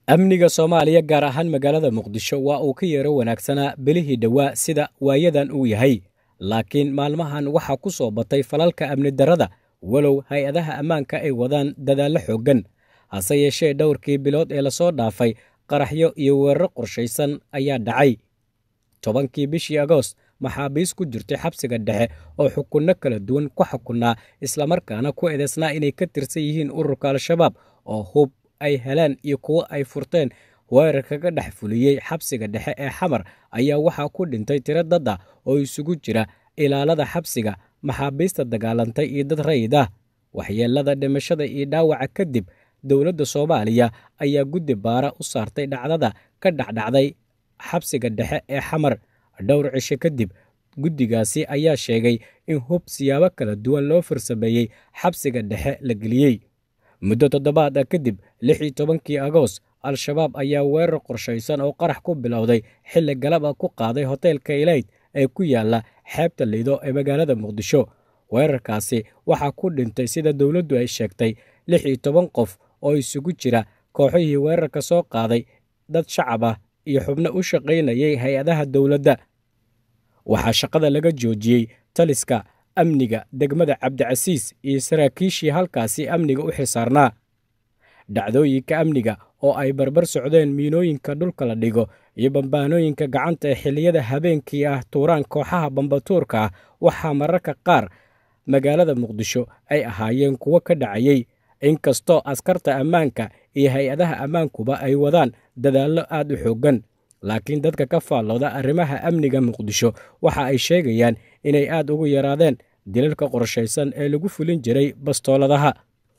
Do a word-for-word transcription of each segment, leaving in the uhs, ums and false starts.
amniga Soomaaliya gaar ahaan magaalada Muqdisho waa uu ka yeero wanaagsanaa bilihii dhawaa sida waayadan uu yahay, laakiin maalmahan waxaa ku soo batay falalka amni darrada walow hay-adaha ammaanka ay wadaan dadaallo xooggan. hase yeeshee dhowrkii bilood ee lasoo dhaafay qaraxyo iyo weeraro qorshaysan ayaa dhacay. tobankii bishii Agoost maxaabiis ku jirtay xabsiga dhexe oo xukunno kala duwan ku xukunaa islamarkaana ku eedeysnaa inay ka tirsan yihiin ururka Al-Shabaab oo hub ay heleen iyo kuwo ay furteen weerar kaga dhex fuliyey xabsiga dhexe ee Xamar ayaa waxaa ku dhintay tiro dad ah oo isugu jira ilaalada xabsiga, maxaabiista dagaalantay iyo dad rayid ah. waxyeelada dhimashada iyo dhaawaca kadib dowladda Soomaaliya ayaa guddi baara u saartay dhacdada ka dhacdhacday xabsiga dhexe ee Xamar. dhowr cisho kadib guddigaasi ayaa sheegay in hub siyaabo kala duwan loo farsameeyey xabsiga dhexe la geliyey. muddo toddobaad ah kadib lix iyo tobankii Agoost Al-Shabaab ayaa weerar qorshaysan oo qarax ku bilowday xilli galab ah ku qaaday hoteelka Elayd ee ku yaala xeebta Lido ee magaalada Muqdisho. weerarkaasi waxaa ku dhintay sida dowladdu ay sheegtay lix iyo toban qof oo isugu jira kooxihii weerarka soo qaaday, dad shacab ah iyo xubno u shaqaynayay hay-adaha dowladda. waxaa shaqada laga joojiyey taliska amniga degmada Cabdicasiis iyo saraakiishii halkaasi amniga u xisaarnaa. dhacdooyinka amniga oo ay barbar socdeen miinooyinka dhulka la dhigo iyo bambaanooyinka gacanta ee xilliyada habeenkii ah tuuraan kooxaha bambatuurka ah waxaa mararka qaar magaalada Muqdisho ay ahaayeen kuwo ka dhacayay, inkastoo askarta ammaanka iyo hay-adaha ammaankuba ay wadaan dadaallo aad u xooggan. laakiin dadka ka faallooda arrimaha amniga Muqdisho waxa ay sheegayaan inay aad ugu yaraadeen dilalka qorshaysan ee lagu fulin jiray bastooladaha.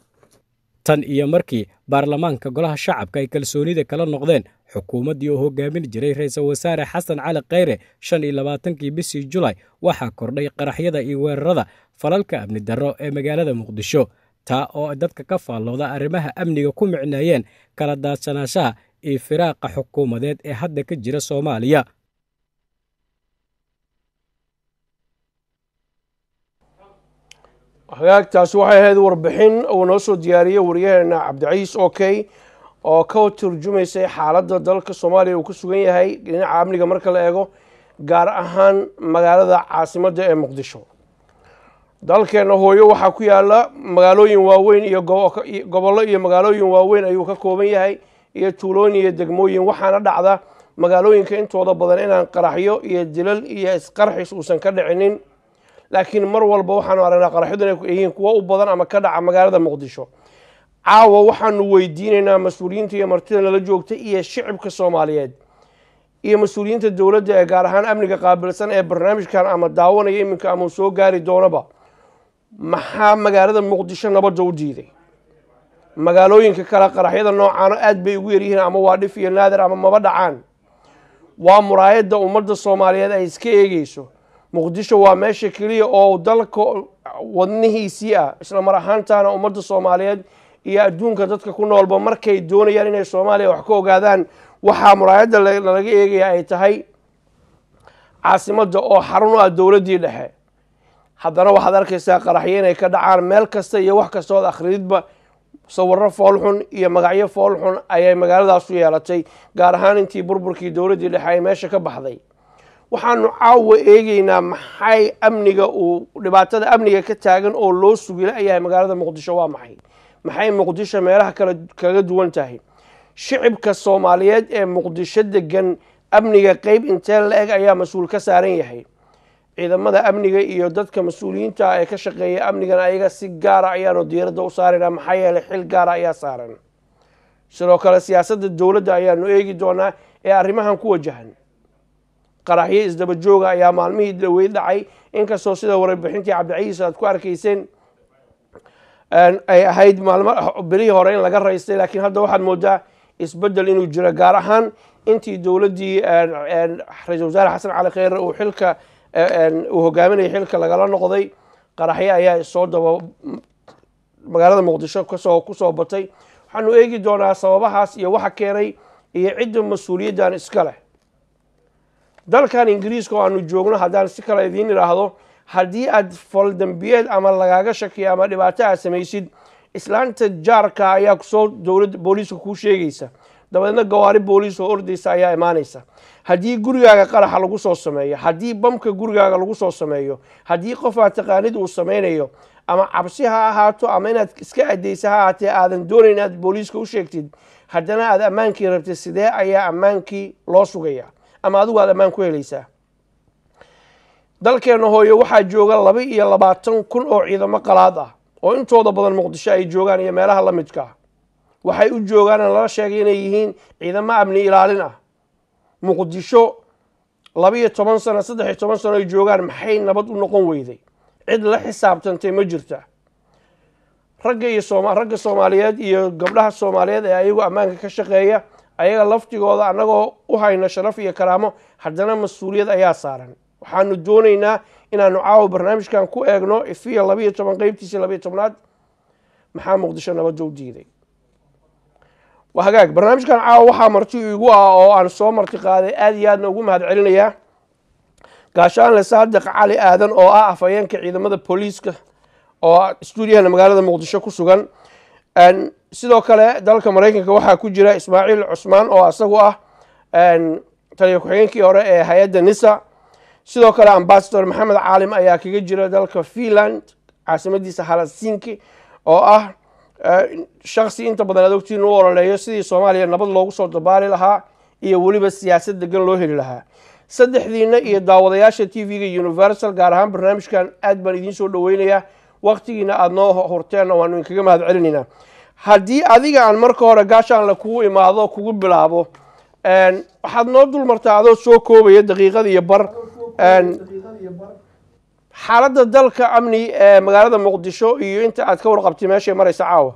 tan iyo markii baarlamaanka golaha shacabka ay kalsoonida kala noqdeen xukuumaddii oo hogaamin jiray ra'iisul wasaare Xasan Cali Kheyre shan iyo labaatankii bishii Julaay waxaa kordhay qaraxyada iyo weerarada falalka amni darro ee magaalada Muqdisho, taa oo dadka ka faallooda arrimaha amniga ku micneeyeen kala daadsanaashaha iyo firaaqa xukuumadeed ee hadda ka jira Soomaaliya. hagaagtaasi waxay ahayd warbixin uu noo soo diyaariyey wariyaheena Cabdiciis Okay oo ka turjumaysay xaaladda dalka Soomaaliya uu ku sugan yahay dhinaca amniga marka la eego, gaar ahaan magaalada caasimadda ee Muqdisho. dalkeena hooyo waxaa ku yaala magaalooyin waaweyn iyo gobollo iyo magaalooyin waaweyn ayuu ka kooban yahay iyo tuulooyin iyo degmooyin, waxaana dhacda magaalooyinka intooda badan inaan qaraxyo iyo dilal iyo isqarxis uusan ka dhicinin, laakiin mar walba waxaanu aragnaa qaraxyadu inay yihiin kuwo u badan ama ka dhaca magaalada Muqdisho. caawa waxaanu weydiinaynaa mas-uuliyiinta iyo martida nala joogta iyo shicibka Soomaaliyeed iyo mas-uuliyiinta dowladda ee gaar ahaan amniga qaabilsan ee barnaamijkan ama daawanaya iminka ama soo gaari doonaba, maxaa magaalada Muqdisho nabadda u diiday? magaalooyinka kale qaraxyada noocaana aad bay ugu yaryihiin ama waa dhif iyo naadir ama maba dhacaan. waa muraayadda ummadda Soomaaliyeed ay iska eegayso. Muqdisho waa meesha keliya oo dalka wadnihiisii ah, isla mar ahaantaana ummadda Soomaaliyeed iyo adduunka dadka ku noolba markay doonayaan inay Soomaaliya wax ka ogaadaan waxaa muraayadda laga eegaya ay tahay caasimadda oo xarun u ah dowladdii dhexe. haddana waxaad arkaysaa qaraxyo inay ka dhacaan meel kasta iyo wax kasta ood akhrididba sawirro foolxun iyo magacyo foolxun ayay magaaladaas u yeelatay, gaar ahaan intii burburkii dowladdii dhexe ay meesha ka baxday. waxaanu caawa eegaynaa maxay amniga uu dhibaatada amniga ka taagan oo loo sugila ayahay magaalada Muqdisho waa maxay maxay Muqdisho meelaha kale kaga duwan tahay? shicibka Soomaaliyeed ee Muqdisho degan amniga qayb intee la eg ayaa mas-uul ka saaran yahay? ciidamada amniga iyo dadka mas-uuliyiinta ee ka shaqeeya amnigana ayaga si gaara ayaanu diiradda u saaraynaa, maxaa yeelay xil gaara ayaa saaran. sidoo kale siyaasadda dowladda ayaanu eegi doonaa ee arrimahan ku wajahan. qaraxyo isdaba jooga ayaa maalmihii dhaweyd dhacay, inkastoo sida warbixintii Cabdiciis aad ku arkayseen ay ahayd maalmo bilihii hore in laga raystay, laakiin hadda waxaad moodaa isbeddel inuu jiro, gaar ahaan intii dowladdii ra'iisul wasaare Xasan Cali Kheyre uu xilka uu hogaaminayay xilka lagala noqday. qaraxyo ayaa soo daba magaalada Muqdisho kasoo ku soo batay. waxaanu eegi doonaa sababahaas iyo waxa keenay iyo cidda mas-uuliyaddan iska leh. dalkan Ingiriiska oo aanu joogno, haddaan si kale idiin idhaahdo, haddii aad faldambiyeed ama lagaaga shakiyo ama dhibaato aad samaysid, islaanta jaarka ayaa kusoo dowladda booliiska kuu sheegaysa. dabeedna gawaari booliis oo ordaysa ayaa imaanaysa. haddii gurigaaga qaraxa lagu soo sameeyo, haddii bamka gurigaaga lagu soo sameeyo, haddii qof aad taqaanid uu samaynayo ama cabsi ha ahaato ama inaad iska adaysa ha ahaatee aadan doonayn inaad booliiska u sheegtid, haddana aad ammaankii rabtid, sidee ayaa ammaankii loo sugaya ama adigu aad ammaan ku helaysaa? dalkeena hooyo waxaa jooga laba iyo labaatan kun oo ciidamo qalaad ah oo intooda badan muqdisho ay joogaan iyo meelaha la midka ah. waxay u joogaan lala sheegay inay yihiin ciidamo amni ilaalin ah. muqdisho laba iyo toban sano saddex iyo toban sano ay joogaan, maxay nabad u noqon weyday? cid la xisaabtantay ma jirta. ragga iyo sooma ragga Soomaaliyeed iyo gabdhaha Soomaaliyeed ee ayagu ammaanka ka shaqeeya, ayaga laftigooda anagoo u hayna sharaf iyo karaamo, haddana mas-uuliyad ayaa saaran. waxaanu doonaynaa inaanu caawa barnaamijkan ku eegno ifiya laba iyo toban qaybtiisa laba iyo tobnaad maxaa muqdisho nabadda u diiday. waa hagaag, barnaamijkan caawa waxaa marti igu ah oo aan soo marti qaaday, aad iyo aadna ugu mahad celinayaa gaashaanle Saadiq Cali Aadan oo ah afhayeenka ciidamada booliiska oo stuudiyahana magaalada muqdisho ku sugan. sidoo kale dalka Mareykanka waxaa ku jira Ismaaciil Cusmaan oo asagu ah taliye ku-xigeenkii hore ee hay-adda nisa. sidoo kale ambassador Maxamed Caalim ayaa kaga jira dalka Finland caasimadiisa Helsinki oo ah shakhsi inta badan aad ogtiin u ololeeyo sidii Soomaaliya nabad loogu soo dabaali lahaa iyo weliba siyaasad degan loo heli lahaa. saddexdiina iyo daawadayaasha T V-ga Universal gaar ahaan barnaamijkan aad baan idiin soo dhaweynayaa. waqtigiina aad noo horteen waanu idinkaga mahad celinaynaa. haddii adiga aan marka hore gaashaanle kugu imaado kugu bilaabo, waxaad noo dul martaa adoo soo koobaya daqiiqad iyo bar xaaladda dalka amni ee magaalada muqdisho iyo inta aad ka warqabtay meeshay maraysa caawa.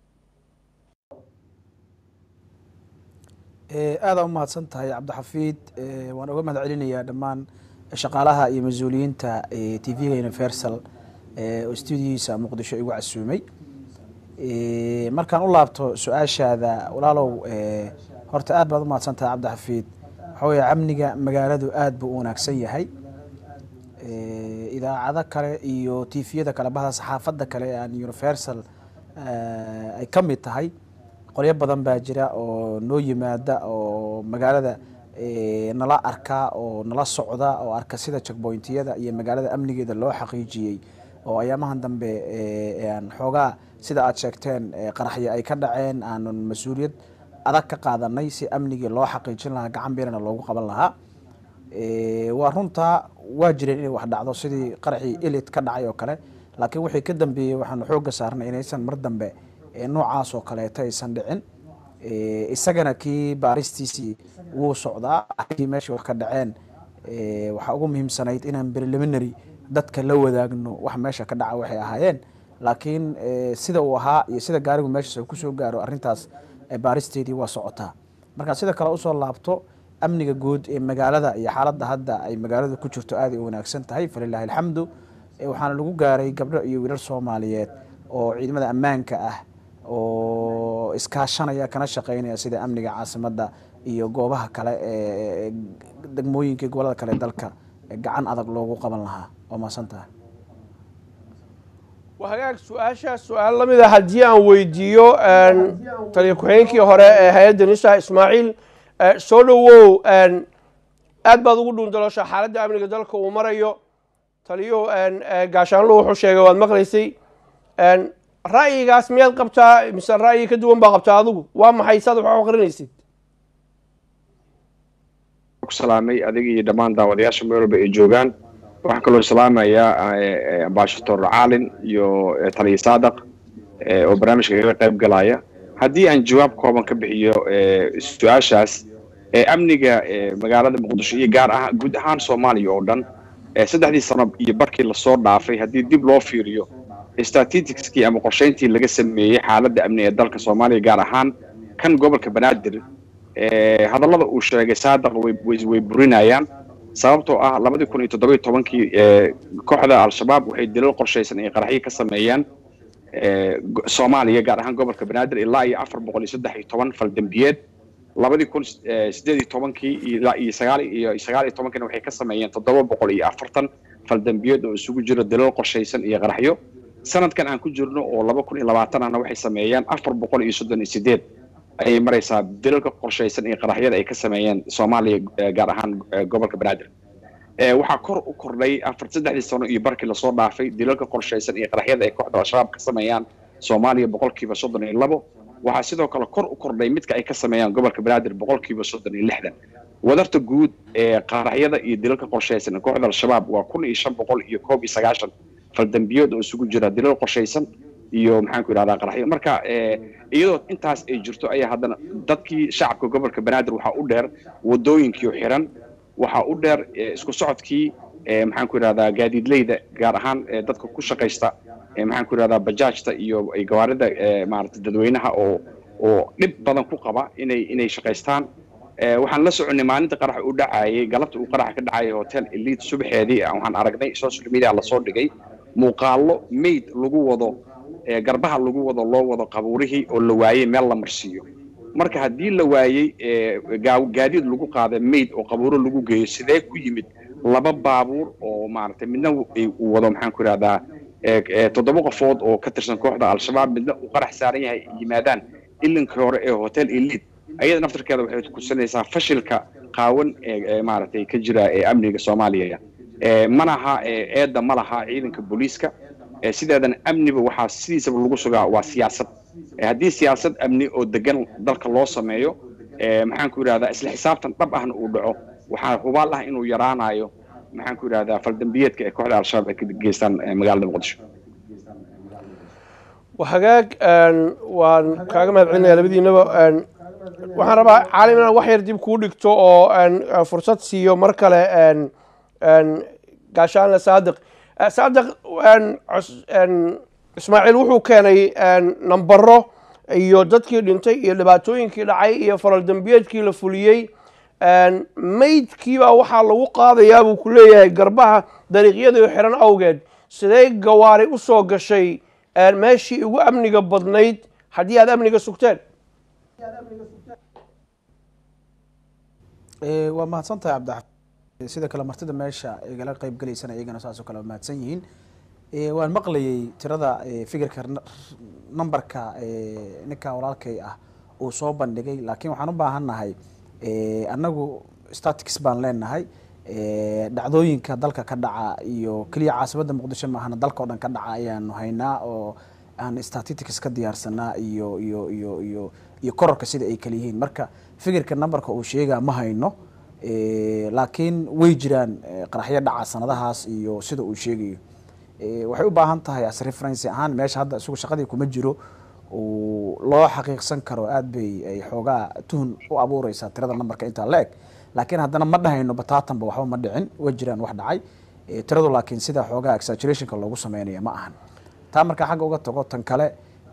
aada u mahadsan tahay cabdixafiid. waan uga mahad celinayaa dhammaan shaqaalaha iyo mas-uuliyiinta T V-ga Universal oo stuudiyihiisa muqdisho igu casuumay. markaan u laabto su-aashaada walaalow, horta aad baad u mahadsan tahay cabdixafiid. waxa weeye amniga magaaladu aad buu u wanaagsan yahay. idaacado kale iyo T V-yada kale bahda saxaafadda kale ee aan Universal ay ka mid tahay, qolyo badan baa jira oo noo yimaada oo magaalada nala arka oo nala socda oo arka sida checkpointiyada iyo magaalada amnigeeda loo xaqiijiyey oo ayaamahan dambe aan xoogaa sida aad sheegteen qaraxyo ay ka dhaceen, aanan mas-uuliyad adag ka qaadanay si amnigii loo xaqiijin lahaa, gacan beerana loogu qaban lahaa. waa runtaa waa jireen inay wax dhacdo sidii qaraxii elite ka dhacay oo kale, laakiin wixii ka dambeeyey waxaanu xoogga saarnay inaysan mar dambe noocaas oo kaleeto aysan dhicin. isagana kii baaristiisii wuu socdaa. kii meeshii wax ka dhaceen waxaa ugu muhiimsanayd inaan preliminary dadka la wadaagno wax meesha ka dhaca waxay ahaayeen, laakiin sida uu ahaa iyo sida gaarigu meeshaas ku soo gaaro arrintaas baaristeedii waa socotaa. marka sida kale usoo laabto, amniga guud ee magaalada iyo xaaladda hadda ay magaaladu ku jirto aad ay u wanaagsan tahay, falilaahi alxamdu. waxaana lagu gaaray gabdho iyo wiilal Soomaaliyeed oo ciidamada ammaanka ah oo iskaashanaya kana shaqeynaya sida amniga caasimadda iyo goobaha kale ee degmooyinka gobolada kale dalka gacan adag loogu qaban lahaa. waa mahadsantahay. وهاجاك سؤال سؤال لم إذا هدي أن ويديو أن تليكوين كي هراء هيدا نساء إسماعيل سولو أن أدبا ضغطون دلاشة حالة أمني قدالك ومريو تليو أن قاشان لو حشيغا والمغرسي أن رأيي قاسميات قبتا مثل رأيي كدوان باقبتا ذو وما حيساد وحاو قرنيسي سلامي أديكي دمان داودياش ميرو بإيجوغان waxaan kaloo salaamayaa ambassador Caalin iyo taliye Saadiq oo barnaamijka kaga qayb galaya. haddii aan jawaab kooban ka bixiyo su-aashaas ee amniga magaalada Muqdisho iyo gaar ahaan guud ahaan Soomaaliya oo dhan saddexdii sano iyo barkii la soo dhaafay, haddii dib loo fiiriyo statisticskii ama qorsheyntii laga sameeyay xaaladda amni ee dalka Soomaaliya gaar ahaan kan gobolka Banaadir, hadallada uu sheegay Saadiq way burinayaan. sababtoo ah labadii kun iyo toddoba iyo tobankii kooxda al-shabaab waxay dilal qorshaysan ay qaraxyo ka sameeyaan Soomaaliya gaar ahaan gobolka Banaadir ilaa iyo afar boqol iyo saddex iyo toban fal dambiyeed. labadii kun siddeed iyo tobankii ilaa iyo sagaal iyo sagaal iyo tobankii waxay ka sameeyeen toddoba boqol iyo afartan fal dambiyeed oo isugu jira dilal qorshaysan iyo qaraxyo. sanadkan aan ku jirno oo laba kun iyo labaatan ahna waxay sameeyaan afar boqol iyo soddon iyo siddeed ayay maraysaa dilalka qorshaysan iyo qaraxyada ay ka sameeyeen Soomaaliya gaar ahaan gobolka Banaadir waxaa kor u kordhay afar saddexdii sano iyo barkii la soo dhaafay dilalka qorshaysan iyo qaraxyada ay kooxda al-shabaab ka sameeyaan Soomaaliya boqolkiiba soddon iyo labo waxaa sidoo kale kor u kordhay midka ay ka sameeyaan gobolka Banaadir boqolkiiba soddon iyo lixdan wadarta guud ee qaraxyada iyo dilalka qorshaysan ee kooxda al-shabaab waa kun iyo shan boqol iyo koob iyo sagaashan faldambiyood oo isugu jira dilal qorshaysan iyo maxaan ku yiraahdaa qaraxyo marka iyadoo intaas ay jirto ayaa haddana dadkii shacabka gobolka Banaadir waxa u dheer wadooyinkii xiran waxa u dheer isku socodkii maxaan ku yiraahdaa gaadiidleyda gaar ahaan dadka ku shaqeysta maxaan ku yiraahdaa bajaajta iyo ay gawaarida maaragtay dadweynaha oo oo dhib badan ku qaba inay inay shaqeystaan waxaan la soconay maalinta qarax u dhacayay galabta uu qarax ka dhacay hotel Elite subaxeedii waxaan aragnay social media la soo dhigay muuqaalo mayd lagu wado garbaha lagu wado loo wado qabuurihii oo la waayay meel la marsiyo marka haddii la waayay gaadiid lagu qaaday mayd oo qabuuro lagu geeyo sidee ku yimid laba baabuur oo maaragtay midna uu wado maxaan ku yiraahdaa toddoba qofood oo ka tirsan kooxda al-shabaab midna uu qarax saaran yahay yimaadaan ilinkii hore ee hotel Elite ayada naftarkeeda waxay ku sanaysaa fashilka qaawan ee maaragtay ka jira ee amniga Soomaaliya ee manaha eedda malaha ciidanka booliiska ee sideedan amniba waxa sidiisaba lagu sugaa waa siyaasad haddii siyaasad amni oo degan dalka loo sameeyo ee maxaan ku yiraahdaa isla xisaabtan dhab ahna uu dhaco waxa hubaal ah inuu yaraanayo maxaan ku yiraahdaa faldambiyeedka ee kooxda al-shabaab ay ka geystaan magaalada Muqdisho وحقاق وان كاغا مدعينا لبدينبا waxaan rabaa caalim inaan wax yar dib kuu dhigto oo aan fursad siiyo mar kale aan aan gaashaan saadiq saadiq aan aan Ismaaciil wuxuu keenay aan nambaro iyo dadkii dhintay iyo dhibaatooyinkii dhacay iyo faral dambiyeedkii la fuliyay aan maydkii baa waxa lagu qaadayaa buu ku leeyahay garbaha dariiqyada xiran awgeed sidee gawaari u soo gashay aan meeshii ugu amniga badnayd haddii aad amniga sugteen waa mahadsantahay cabdixafiid sida kale martida meesha igala qayb galaysana iyagana saasoo kale mahadsan yihiin waan maqlayay tirada fikirka numberka ninka walaalkay ah uu soo bandhigay laakiin waxaan u baahannahay annagu statics baan leenahay dhacdooyinka dalka ka dhaca iyo keliya caasimadda muqdisho maahana dalka oo dhan ka dhaca ayaanu haynaa oo aan statistics ka diyaarsanaa iyo iyo iyo iyo iyo kororka sida ay kala yihiin marka fikirka numberka uu sheegaa ma hayno laakiin way jiraan qaraxyo dhaca sanadahaas iyo sida uu sheegayo waxay u baahan tahay as reference ahaan meesha hadda isugu shaqadii kuma jiro oo loo xaqiiqsan karo aad bay ay xoogaa tuhun u abuuraysaa tirada numberka inta la eg laakiin haddana ma dhahayno bataatanba waxba ma dhicin way jiraan wax dhacay tiradu laakiin sida xoogaa exaggerationka loogu sameynaya ma ahan taa marka xagga uga tago tan kale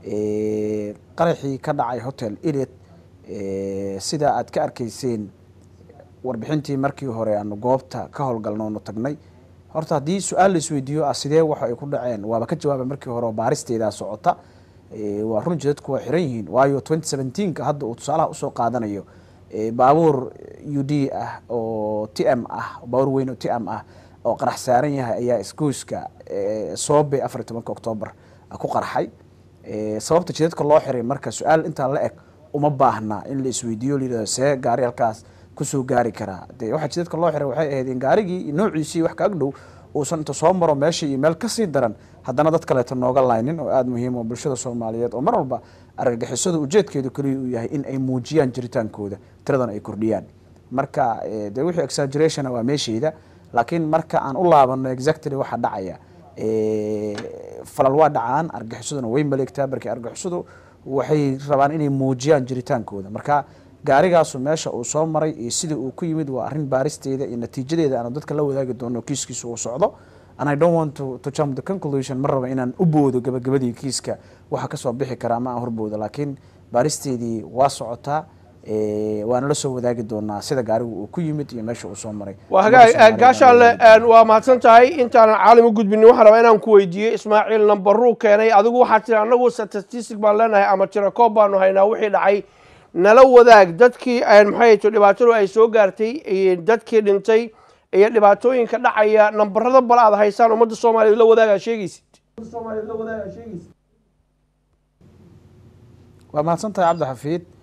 qaraxii ka dhacay hotel Elite sida aad ka arkayseen warbixintii markii hore aanu goobta ka howlgalnoonu tagnay horta haddii su-aal la isweydiiyo ah sidee waxa ay ku dhaceen waaba ka jawaabay markii hore oo baaristeedaa socota waa run jidadku waa xiran yihiin waayo twenty seventeenka hadda uu tusaalaha usoo qaadanayo baabuur U D ah oo T M ah baabuur weyn oo T M ah oo qarax saaran yahay ayaa isgoyska Soobe afar iyo tobanka Oktoobar ku qarxay sababta jidadka loo xiray marka su-aal intaa la eg uma baahna in la isweydiiyo liida see gaari halkaas kusoo gaari karaa dee waxa jidadka loo xiray waxay ahayd in gaarigii noociisii wax ka agdhow uusan inta soo maro meesha iyo meel kasii daran haddana dad kaleeto nooga laynin oo aada muhiim oo bulshada Soomaaliyeed oo mar walba argagixisada ujeedkeedu kaliya uu yahay in ay muujiyaan jiritaankooda tiradan ay kordhiyaan marka dee wixii exaggeration waa meesheeda laakiin marka aan u laabano exactly waxa dhacaya falal waa dhacaan argagixisaduna way maleegtaa barkii argagixisadu waxay rabaan inay muujiyaan jiritaankooda marka gaarigaasu meesha uu soo maray iyo sidii uu ku yimid waa arrin baaristeeda iyo natiijadeeda aanu dadka la wadaagi doono kiiskiisu uu socdo and I don't want to, to jump the conclusion mar raba inaan u boodo gabagabadii kiiska waxa kasoo bixi karaa ma aan horboodo laakiin baaristeedii waa socotaa waana la soo wadaagi doonaa sida gaarigu uu ku yimid iyo meesha uu soo maray gaashaale waa mahadsan tahay intaanan caalim u gudbinin waxaan rabaa inaan ku weydiiyey Ismaaciil nambaruu keenay adigu waxaad tiri annagu statistic baan leenahay ama tiro koob baanu haynaa wixii dhacay nala wadaag dadkii maxay tahay dhibaatadu ay soo gaartay dadkii dhintay iyo dhibaatooyinka dhacaya nambarada bal aad haysaan ummadda Soomaaliyeed la wadaaga sheegaysid waa mahadsan tahay cabdixafiid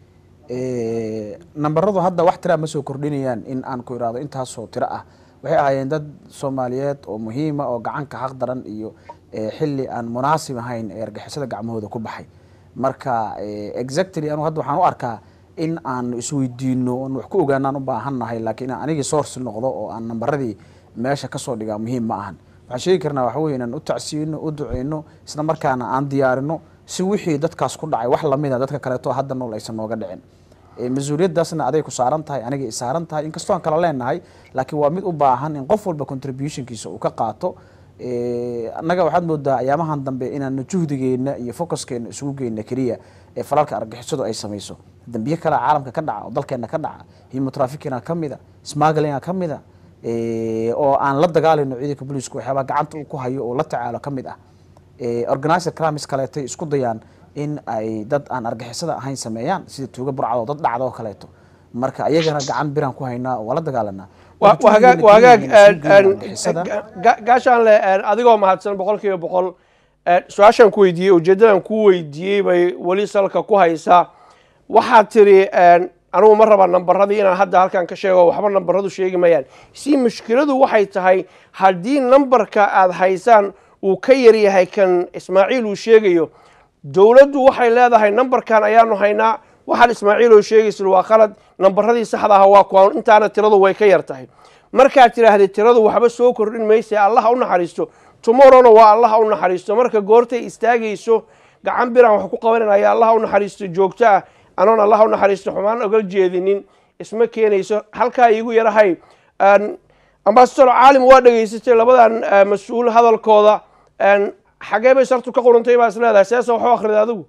nambaradu hadda wax tira ma soo kordhinayaan in aan ku iraado intaasoo tiro ah waxay ahaayeen dad Soomaaliyeed oo muhiima oo gacanka xaq daran iyo xilli aan munaasib ahayn ee argagixisada gacmahooda ku baxay marka exactly anu hadda waxaan u arkaa in aan isweydiino oo wax ku ogaanaan u baahannahay laakiin aniga source noqdo oo aan nambaradii meesha ka soo dhigaa muhiim ma ahan waxaan sheegi karnaa waxa weeye inaan u tacsiino u duceyno isla markaana aan diyaarino si wixii dadkaas ku dhacay wax lamid ah dadka kale oo hadda nool aysan nooga dhicin mas'uuliyadaasna aday ku saaran tahay aniga isaaran tahay inkastoo aan kala leenahay laakiin waa mid u baahan in qof walba contributionkiisa uu ka qaato annaga waxaad moodaa ayaamahan dambe inaan juhdigeena iyo focuskeena isugu geyna kaliya ee falalka argagixisadu ay samayso dambiye kale caalamka ka dhaca oo dalkeena ka dhaca himo trafficking ka mida smuggling ka mida oo aan la dagaalino ciidanka booliisku waxyaaba gacanta uu ku hayo oo la tacaalo ka mid ah organized crimes kaleeto isku dayaan in ay dad aan argagixisada ahayn sameeyaan sida tuuga burcado dad dhacdo kaleeto marka ayagana gacan biran ku haynaa oo la dagaalana wagaag wagaag gaashaan le adigoo mahadsan boqolkiiba boqol su-aashaan ku weydiiyey ujeedadan ku weydiiyey bay weli salka ku haysaa waxaad tiri anigu ma raba nambaradii inaan hadda halkan ka sheego waxba nambaradu sheegi mayaan si mushkiladu waxay tahay haddii nambarka aad haysaan uu ka yaryahay kan Ismaaciil uu sheegayo dawladdu waxay leedahay nambarkan ayaanu haynaa waxaan Ismaaciil oo sheegayso waa qalad nambaradii saxda ah waa kuwan intaana tiradu way ka yartahay marka tiraahday tiradu waxba soo kordhin maysa Allah u naxariisto tomorrow waa Allah u naxariisto marka goortay istaagayso gacan biran wax ku qabanaya Allah u naxariisto joogta anoon Allah u naxariisto xumaan ogal jeedinin isma keenayso halka igu yarahay aan ambassador caalim waa dhageysatay labadan mas'uul hadalkooda aan xagee bay sartu ka qorantay baa isleedahay seesa wax u akhriday adigu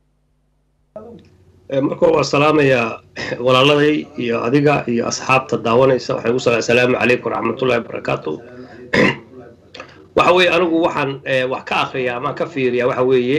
marka waa salaamaya walaaladay iyo adiga iyo asxaabta daawanaysa waxay u salaamu calaykum raxmatullaahi wabarakaatuh waxa weeye anigu waxaan wax ka akhriyaa ama ka fiiriyaa waxa weeye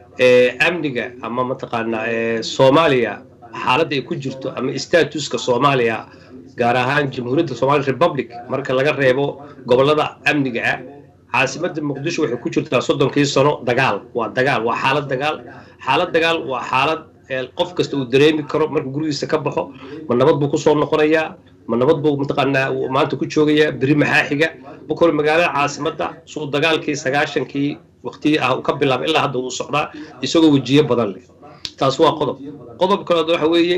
amniga ama mataqaanaa Soomaaliya xaaladda ay ku jirto ama statuska Soomaaliya gaar ahaan jamhuuriyadda Somali Republic marka laga reebo gobolada amniga ah caasimadda Muqdisho waxay ku jirtaa soddonkii sano dagaal waa dagaal waa xaalad dagaal xaalad dagaal waa xaalad qof kasta uu dareemi karo marka gurigiisa ka baxo ma nabad buu ku soo noqonayaa ma nabad buu mataqaanaa maanta ku joogayaa bari maxaa xiga bukor magaalada caasimadda soo dagaalkii sagaashankii waqti ah uu ka bilaabay ilaa hadda uu socdaa isagoo wajiyo badan leh taas waa qodob qodob kale waxa weeye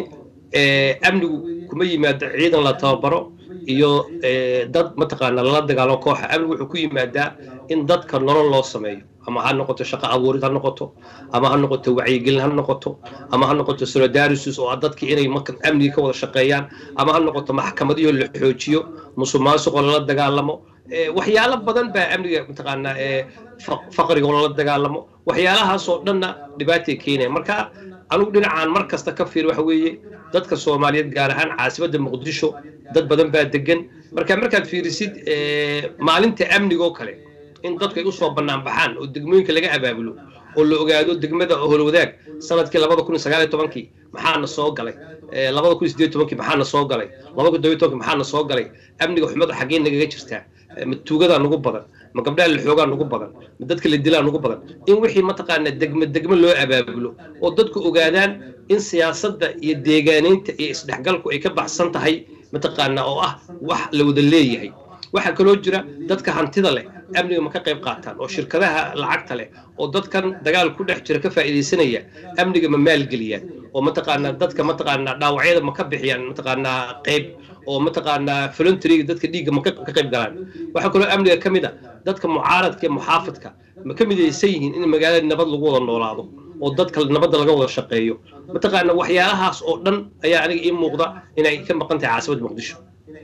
amnigu kuma yimaado ciidan la tababaro iyo dad mataqaanaa la dagaalo kooxa amnigu wuxuu ku yimaadaa in dadka nolol loo sameeyo ama ha noqoto shaqo abuurid ha noqoto ama ha noqoto wacyigelin ha noqoto ama ha noqoto solidarity oo dadka inay amniga ka wada shaqeeyaan ama ha noqoto maxkamadiyo la xoojiyo musuqmaasuqa la dagaalamo waxyaalo badan baa amniga mataqaanaa faqriga la dagaalamo waxyaalahaas oo dhanna dhibaatay keenay marka anigu dhinacaan mar kasta ka fiir waxa weeye dadka Soomaaliyeed gaar ahaan caasimadda Muqdisho dad badan baa degan marka markaad fiirisid maalinta amniga oo kale in dadku ay u soo banaan baxaan oo degmooyinka laga abaabulo oo la ogaado degmada Howlwadaag sanadkii laba kun iyo sagaal iyo toban maxaana soo galay laba kun iyo siddeed iyo toban maxaana soo galay laba kun iyo toddoba iyo toban maxaana soo galay amniga xumada xagee naga jirtaa ma tuugada nagu badan ma gabdhaha la xoogaa nagu badan ma dadka la dilaa nagu badan in wixii mataqaana degmo degmo loo abaabulo oo dadku ogaadaan in siyaasadda iyo deegaaneynta iyo isdhexgalku ay ka baxsan tahay mataqaana oo ah wax la wada leeyahay waxa kaloo jira dadka hantida leh amniga ma ka qayb qaataan oo shirkadaha lacagta leh oo dadkan dagaal ku dhex jira ka faa'iideysanaya amniga ma maalgeliyaan oo mataqaana dadka mataqaana dhaawacyada ma ka bixiyaan mataqaana qayb oo mataqaana voluntary dadka dhiiga ma ka qayb galaan waxa kaloo amniga kamid ah dadka mucaaradka iyo muxaafadka ma kamid yihiin in magaalada nabad lagu wada noolaado oo dadka nabadda laga wada shaqeeyo mataqaana waxyaalahaas oo dhan ayaa aniga ii muuqda inay ka maqan tahay caasimadda Muqdisho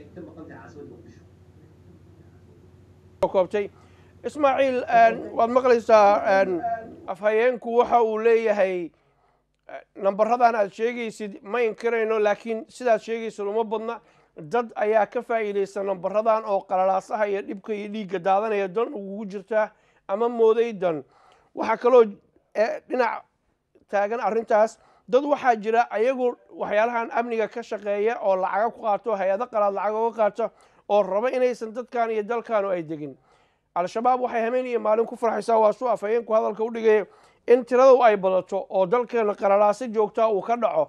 koobtay Ismaaciil waad maqlaysaa afhayeenku waxa uu leeyahay nambaradan aad sheegaysid ma inkirayno laakiin sidaad sheegaysid uma badna dad ayaa ka faa'iideysan nambaradan oo qalalaasaha iyo dhibka iyo dhiigga daadanaya dan ugu jirta ama moodaydan waxa kaloo dhinac taagan arrintaas dad waxaa jira ayagu waxyaalahan amniga ka shaqeeya oo lacaga ku qaato hay'ado qalaad lacag uga qaato oo raba inaysan dadkan iyo dalkan ay degin al-shabaab waxay hameenayeen maalin ku farxaysaa waa soo afhayeenku hadalka u dhigay in tiradu ay badato oo dalkeena qaralaasi joogta uu ka dhaco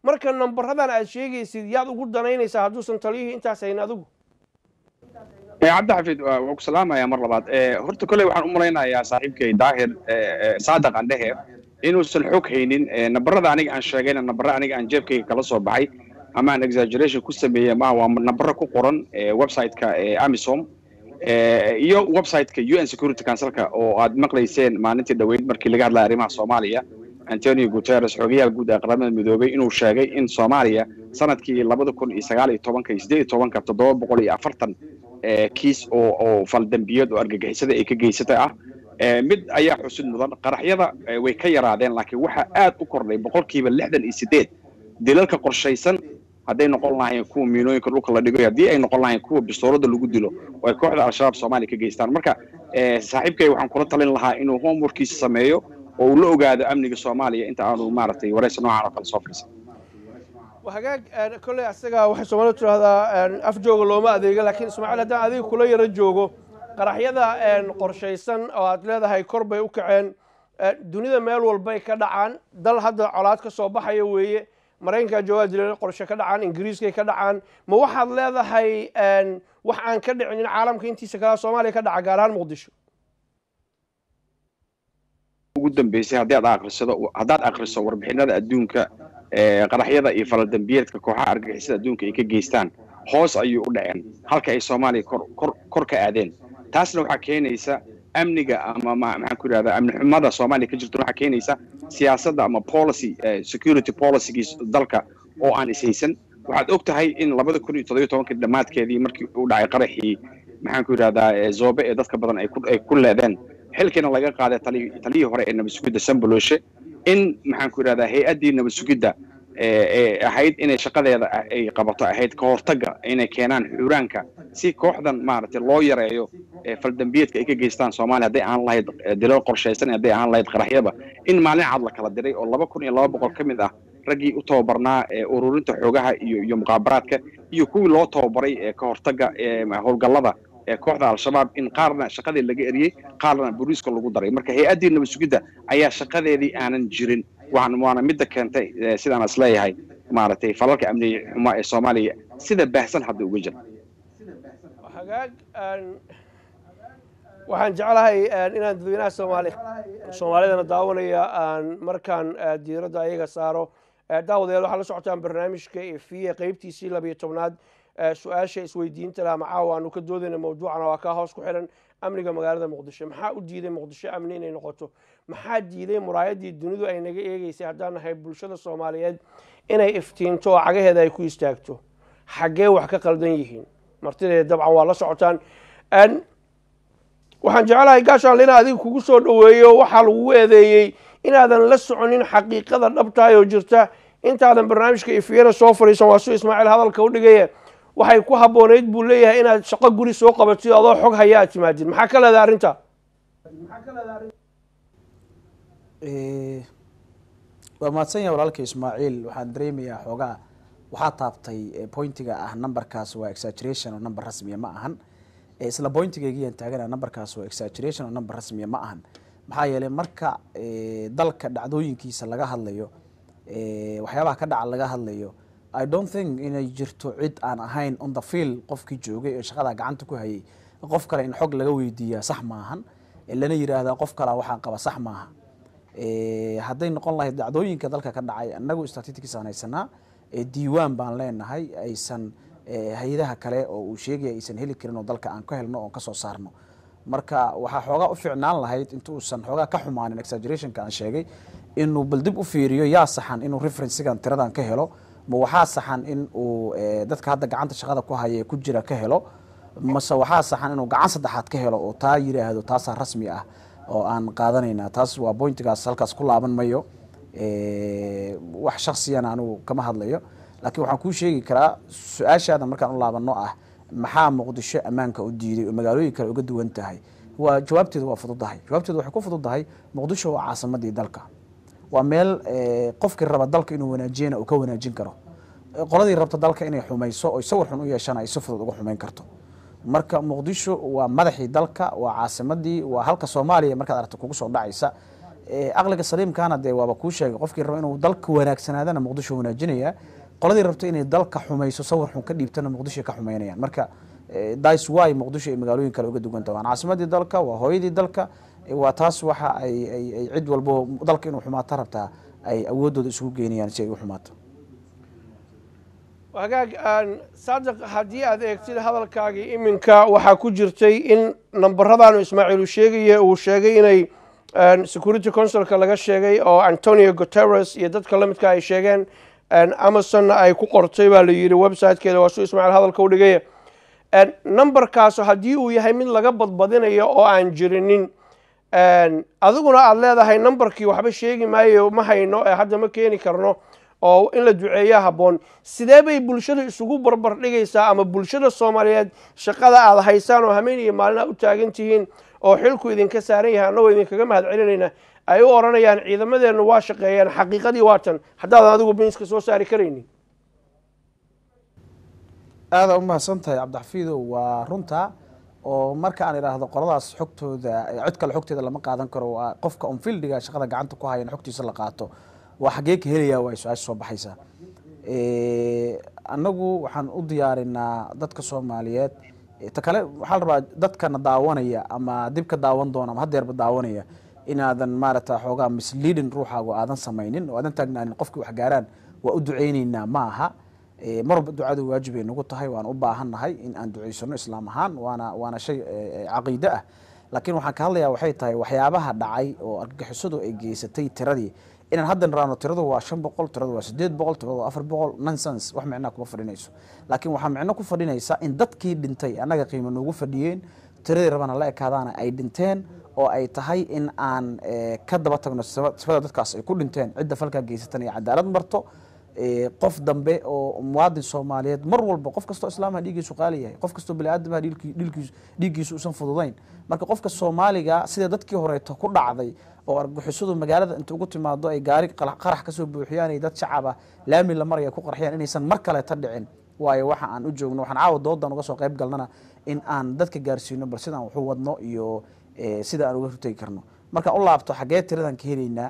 marka nambaradan aad sheegaysid yaad ugu danaynaysaa hadduusan taliyihii intaas hayn adigu cabdi xafid waa ku salaamaya mar labaad horta kolley waxaan u malaynayaa saaxiibkay daahir saadaq andhehe inuusan xog haynin nabarada aniga aan sheegayna nabara aniga aan jeebkayga kala soo baxay ama aan exaggeration ku sameeyey ma waa nabaro ku qoran website-ka amisom iyo website-ka u n security councilka oo aad maqlayseen maalintii dhaweyd markii laga hadlaya arrimaha soomaaliya antonio guterres xogayaha guud ee qaramada midoobay inuu sheegay in soomaaliya sanadkii labada kun iyo sagaal iyo tobanka iyo siddeed iyo tobanka toddoba boqol iyo afartan kiis oo oo faldambiyeed oo argagixisada ay ka geysatay ah mid ayaa xusid mudan qaraxyada way ka yaraadeen laakiin waxa aad u kordhay boqolkiiba lixdan iyo siddeed dilalka qorshaysan hadday noqon lahayn kuwa miinooyinka dhulka la dhigo haddii ay noqon lahayn kuwa bistoolada lagu dilo oo ay kooxda al-shabaab soomaaliya ka geystaan marka saaxiibkay waxaan kula talin lahaa inuu homeworkiisa sameeyo oo uu la ogaado amniga soomaaliya inta aanu maaragtay waraysi noocan oo kale soo fadhiisan hagaag kolley asaga waxay soomaalida tidhahdaa af jooga looma adeega laakiin ismaaciil haddaan adiga kula yaro joogo qaraxyada qorshaysan oo aad leedahay kor bay u kaceen dunida meel walbay ka dhacaan dal hadda colaad ka soo baxaya weeye maraykanka joogaa dilal qorshe ka dhacaan ingiriiskay ka dhacaan ma waxaad leedahay wax aan ka dhicinin caalamka intiisa kale soomaaliya ka dhaca gaar ahaan muqdisho ugu dambeysay haddii aad akhriso haddaad akhriso warbixinada adduunka qaraxyada iyo faladambiyeedka kooxaha argagixisada adduunka ay ka geystaan hoos ayuu u dhaceen halka ay soomaaliya kor kor kor ka aadeen taasna waxaa keenaysa amniga ama maxaan ku yidhahdaa amni xumada soomaaliya ka jirto waxaa keenaysa siyaasadda ama policy security policygiis dalka oo aan ishaysan waxaad og tahay in labada kun iyo toddobiyo tobankii dhammaadkeedii markii uu dhacay qaraxii maxaan ku yidhahdaa zoobe ee dadka badan ay ku ay ku leedeen xilkiina laga qaaday taliyii hore ee nabad sugidda samboloshe in maxaan ku yidhahdaa hay-addii nabad sugidda ee ahayd inay shaqadeeda ay qabato ahayd ka hortagga inay keenaan xuraanka si kooxdan maaragtay loo yareeyo faldambiyeedka ay ka geystaan soomaaliya hadday aan lahayd dilal qorshaysan hadday aan lahayd qaraxyaba in maalin cad la kala diray oo laba kun iyo laba boqol ka mid ah raggii u tababarnaa ururinta xoogaha iyo iyo muqaabaraadka iyo kuwii loo tababaray ee ka hortagga howlgallada ee kooxda al-shabaab in qaarna shaqadii laga eriyey qaarna booliiska lagu daray marka hay-addii nabad sugidda ayaa shaqadeedii aanan jirin waana midda keentay sidaan is leeyahay maaragtay falalka amni xumo ee soomaaliya sida baahsan hadda uga jira hagaag waxaan jeclahay inaan dadweynaha soomaali soomaalidana daawanaya aan markaan diiradda ayaga saaro daawadayaal waxaa la socotaan barnaamijka efiya qaybtiisii labiyo tobnaad su-aasha isweydiinta laha macaawa aanu ka doodayna mawduucana waa kaa hoos ku xiran amniga magaalada muqdisho maxaa u diiday muqdisho amni inay noqoto maxaa diiday muraayadii dunidu ay naga eegeysay haddaan nahay bulshada soomaaliyeed inay iftiinto oo cagaheeda ay ku istaagto xaggee wax ka qaldan yihiin martideeda dabcan waa la socotaan waxaan jeclahay gaashaan ina adiga kugu soo dhoweeyo waxaa lagugu eedeeyey inaadan la soconin xaqiiqada dhabtahay oo jirta intaadan barnaamijka ifiyana soo fadhiisan waa su ismaaciil hadalka u dhigaya waxay ku habboonayd buu leeyahay inaad shaqo guri soo qabatid adoo xog haya aad timaadid maxaa ka leedahay arrinta waa mahadsan yahay walaalka ismaaciil waxaan dareemayaa xoogaa waxaa taabtay pointiga ah numberkaas waa exaggeration oo number rasmiya ma ahan isla pointigeygiyaan taagana numberkaas waa exaggeration oo number rasmiya ma ahan maxaa yeelay marka dalka dhacdooyinkiisa laga hadlayo waxyaabaha ka dhaca laga hadlayo I don't think inay jirto cid aan ahayn on the field qofkii joogay ee shaqada gacanta ku hayay qof kale in xog laga weydiiyaa sax maahan lana yiraahdaa qof kale waxaan qaba sax maaha hadday noqon lahayd dhacdooyinka dalka ka dhacay annagu statistics aan haysanaa diiwaan baan leenahay aysan hay'adaha kale oo uu sheegay aysan heli karin oo dalka aan ka helno oo ka soo saarno marka waxaa xoogaa u ficnaan lahayd intuusan xoogaa ka xumaanin exaggerationka aan sheegay inuu bal dib u fiiriyo yaa saxan inuu referencesigan tiradan ka helo ma waxaa saxan in uu dadka hadda gacanta shaqada ku haya ku jira ka helo mase waxaa saxan inuu gacan saddexaad ka helo oo taa yiraahdo taasaa rasmi ah oo aan qaadanaynaa taas waa pointigaas halkaas ku laaban mayo wax shaksiyana anigu kama hadlayo laakiin waxaan kuu sheegi karaa su-aashaada markaan u laabanno ah maxaa muqdisho ammaanka u diiday oo magaalooyin kale uga duwan tahay waa jawaabteedu waa fududahay jawaabteedu waxay ku fududahay muqdisho waa caasimadii dalka waa meel qofkii raba dalka inuu wanaajiyana uu ka wanaajin karo qoladii rabta dalka inay xumayso oo sawir xun u yeeshana ay si fudud uga xumayn karto marka muqdisho waa madaxii dalka waa caasimadii waa halka soomaaliya markaad aragto kugu soo dhacaysa aqliga saliimkaana dee waaba kuu sheegay qofkii raba inuu dalka wanaagsanaadana muqdisho wanaajinaya qoladii rabto inay dalka xumayso sawir xun ka dhiibtana muqdisho ka xumaynayaan marka that's why muqdisho ay magaalooyin kale uga duwan tahay caasimadii dalka waa hooyadii dalka waa taas waxa ay ay cid walbo dalka inuu xumaato rabtaa ay awoodooda isugu geynayaan si ay u xumaato wagaag aan saadiq haddii aad eegtid hadalkaagii iminka waxaa ku jirtay in nambaradaanu ismaaciil uu sheegaya uu sheegay inay security councilka laga sheegay oo Antonio Guterres iyo dadka la midka ay sheegeen Amazon ay ku qortay baa la yiri website-keeda waa soo ismaaciil hadalka u dhigay numberkaas haddii uu yahay mid laga badbadinayo oo aan jirinin adiguna aad leedahay numberkii waxba sheegi maayo ma hayno ee hadda ma keeni karno oo in la duceeyo haboon sidee bay bulshada isugu barbar dhigaysaa ama bulshada Soomaaliyeed shaqada aad haysaan oo hameen iyo maalin u taagan tihiin oo xilku idinka saaran yahay anagoo idinkaga mahad celinayna ay u oranayaan ciidamadeenu waa shaqeeyaan xaqiiqadii waatan haddaad adigu biniska soo saari karaynin aada u mahadsantahay cabdixafiidow waa runta oo marka aan idhaahdo qoladaas xogtooda cid kale xogteeda lama qaadan karo waa qofka on fieldiga shaqada gacanta ku haya xogtiisa la qaato waa xagee ka helaya waa su-aasha soo baxaysa annagu waxaan u diyaarinaa dadka Soomaaliyeed ta kale waxaa la rabaa dadkana daawanaya ama dibka daawan doona ama hadeerba daawanaya inaadan maarata xoogaa misleading ruuxaagu aadan samaynin oo aadan taagnaanin qofkii wax gaaraan waa u duceynaynaa ma aha marba ducadu waajib ay nagu tahay waan u baahannahay in aan duceysano islaam ahaan waana waana shay caqiide ah laakiin waxaan ka hadlayaa waxay tahay waxyaabaha dhacay oo argagixisadu ay geysatay tiradii inaan haddan raano tiradu waa shan boqol tiradu waa sideed boqol tiradu waa afar boqol nonsense wax micnaa kuma fadhinayso laakiin waxaa micno ku fadhinaysa in dadkii dhintay annaga qiimo noogu fadhiyeen tiradii rabana la ekaadaana ay dhinteen oo ay tahay in aan ka daba tagno sifada dadkaas ay ku dhinteen cidda falkaa geysatan iyo cadaalad marto qof dambe oo muwaadin Soomaaliyeed mar walba qof kasto islaamka dhiigiisu qaali yahay qof kasto bini aadamka dhiigiisu dhiigiisu usan fududayn marka qofka Soomaaliga sida dadkii horeeto ku dhacday oo argagixisadu magaalada inta ugu timaado ay gaari qarax ka soo buuxiyaan dad shacab ah laami la maraya ku qarxiyaan inaysan mar kale ta dhicin waayo waxa aan u joogno waxaan caawa doodan uga soo qayb galnana in aan dadka gaarsiino bal sidaan wuxuu wadno iyo sida aan uga rutay karno marka u laabto xagee tiradan ka helaynaa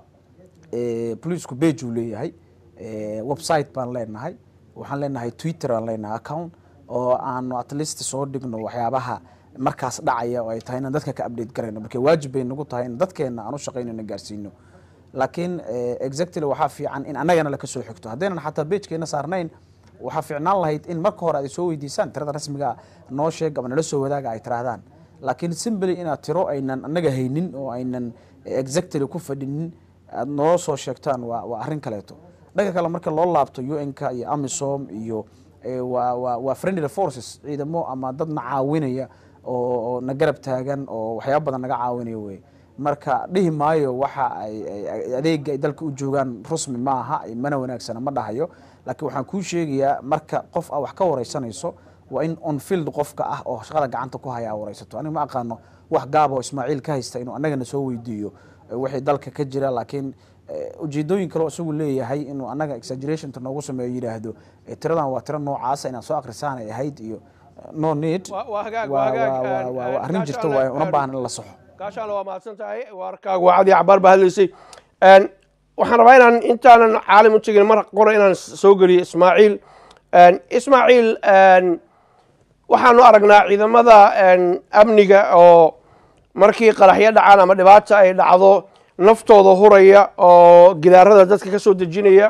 ee police-ku page uu leeyahay website baan leenahay waxaan leenahay Twitter aan leenahay account oo aan at least soo dhigno waxyaabaha markaas dhacaya oo ay tahay in dadka ka update garayno markay waajib ay nagu tahay in dadkeena aan u shaqeynayno gaarsiino laakiin exactly waxa fiican in anagana la ka soo xigto haddana xataa page-keena saarnayn waxa fiicnaan lahayd in marka hore ay soo weydiisaan tirada rasmiga noo sheeg ama nala soo wadaaga ay tiraadaan laakiin simply inaad tiro aynan anaga haynin oo aynan exactly ku fadhinin aad noo soo sheegtaan waa waa arrin kaleeto dhaga kale marka loo laabto U N-ka iyo AMISOM iyo waa waa waa friendly forces ciidamo ama dad macaawinaya oo na garab taagan oo waxyaabo badan naga caawinayo way marka dhihi maayo waxa ay adeeg ay dalka u joogaan rasmi ma aha ay mana wanaagsan ma dhahayo laakiin waxaan ku sheegayaa marka qof ah wax ka wareysanayso waa in on field qofka ah oo shaqada gacanta ku haya wareysato aniga ma aqaano wax gaab oo Ismaaciil ka haysta inuu anagana soo weydiiyo wixii dalka ka jira laakiin ujeedooyin kale oo isugu leeyahay inuu anaga exaggeration noogu sameeyo yiraahdo tiradan waa tira noocaas inaan soo akhrisaan ay ahayd iyo no need waa hagaag waa hagaag waa arrin jirto waa una baahan in la saxo gaashaan waa maadsan tahay warkaagu waa cadi cabaar baa hadlaysay een waxaan rabaa inaan intaanan caalim u tagin mar qoro inaan soo geliyo Ismaaciil een Ismaaciil een waxaanu aragnaa ciidamada een amniga oo markii qaraxyo dhacaan ama dhibaato ay dhacdo naftooda huraya oo gidaarada dadka ka soo dejinaya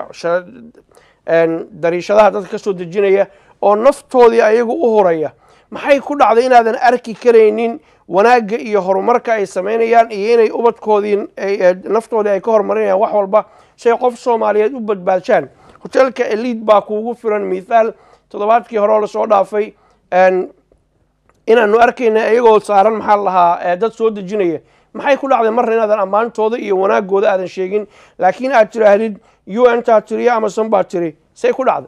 een dariishadaha dadka ka soo dejinaya oo naftoodii ayagu u huraya maxay ku dhacday inaadan arki karaynin wanaagga iyo horumarka ay sameynayaan iyo inay ubadkoodii naftoodii ay ka horumarinayaan wax walba shay qof Soomaaliyeed u badbaadaan hotelka Elite baa kuugu firan miisaal toddobaadkii hore la soo dhaafay een inaanu arkayna ayagoo saaran maxaa lahaa dad soo dejinaya maxay ku dhacday marna inaadan ammaantooda iyo wanaagooda aadan sheegin laakiin aad tiraahdid U N ta tiri ama Samba tiri say ku dhacday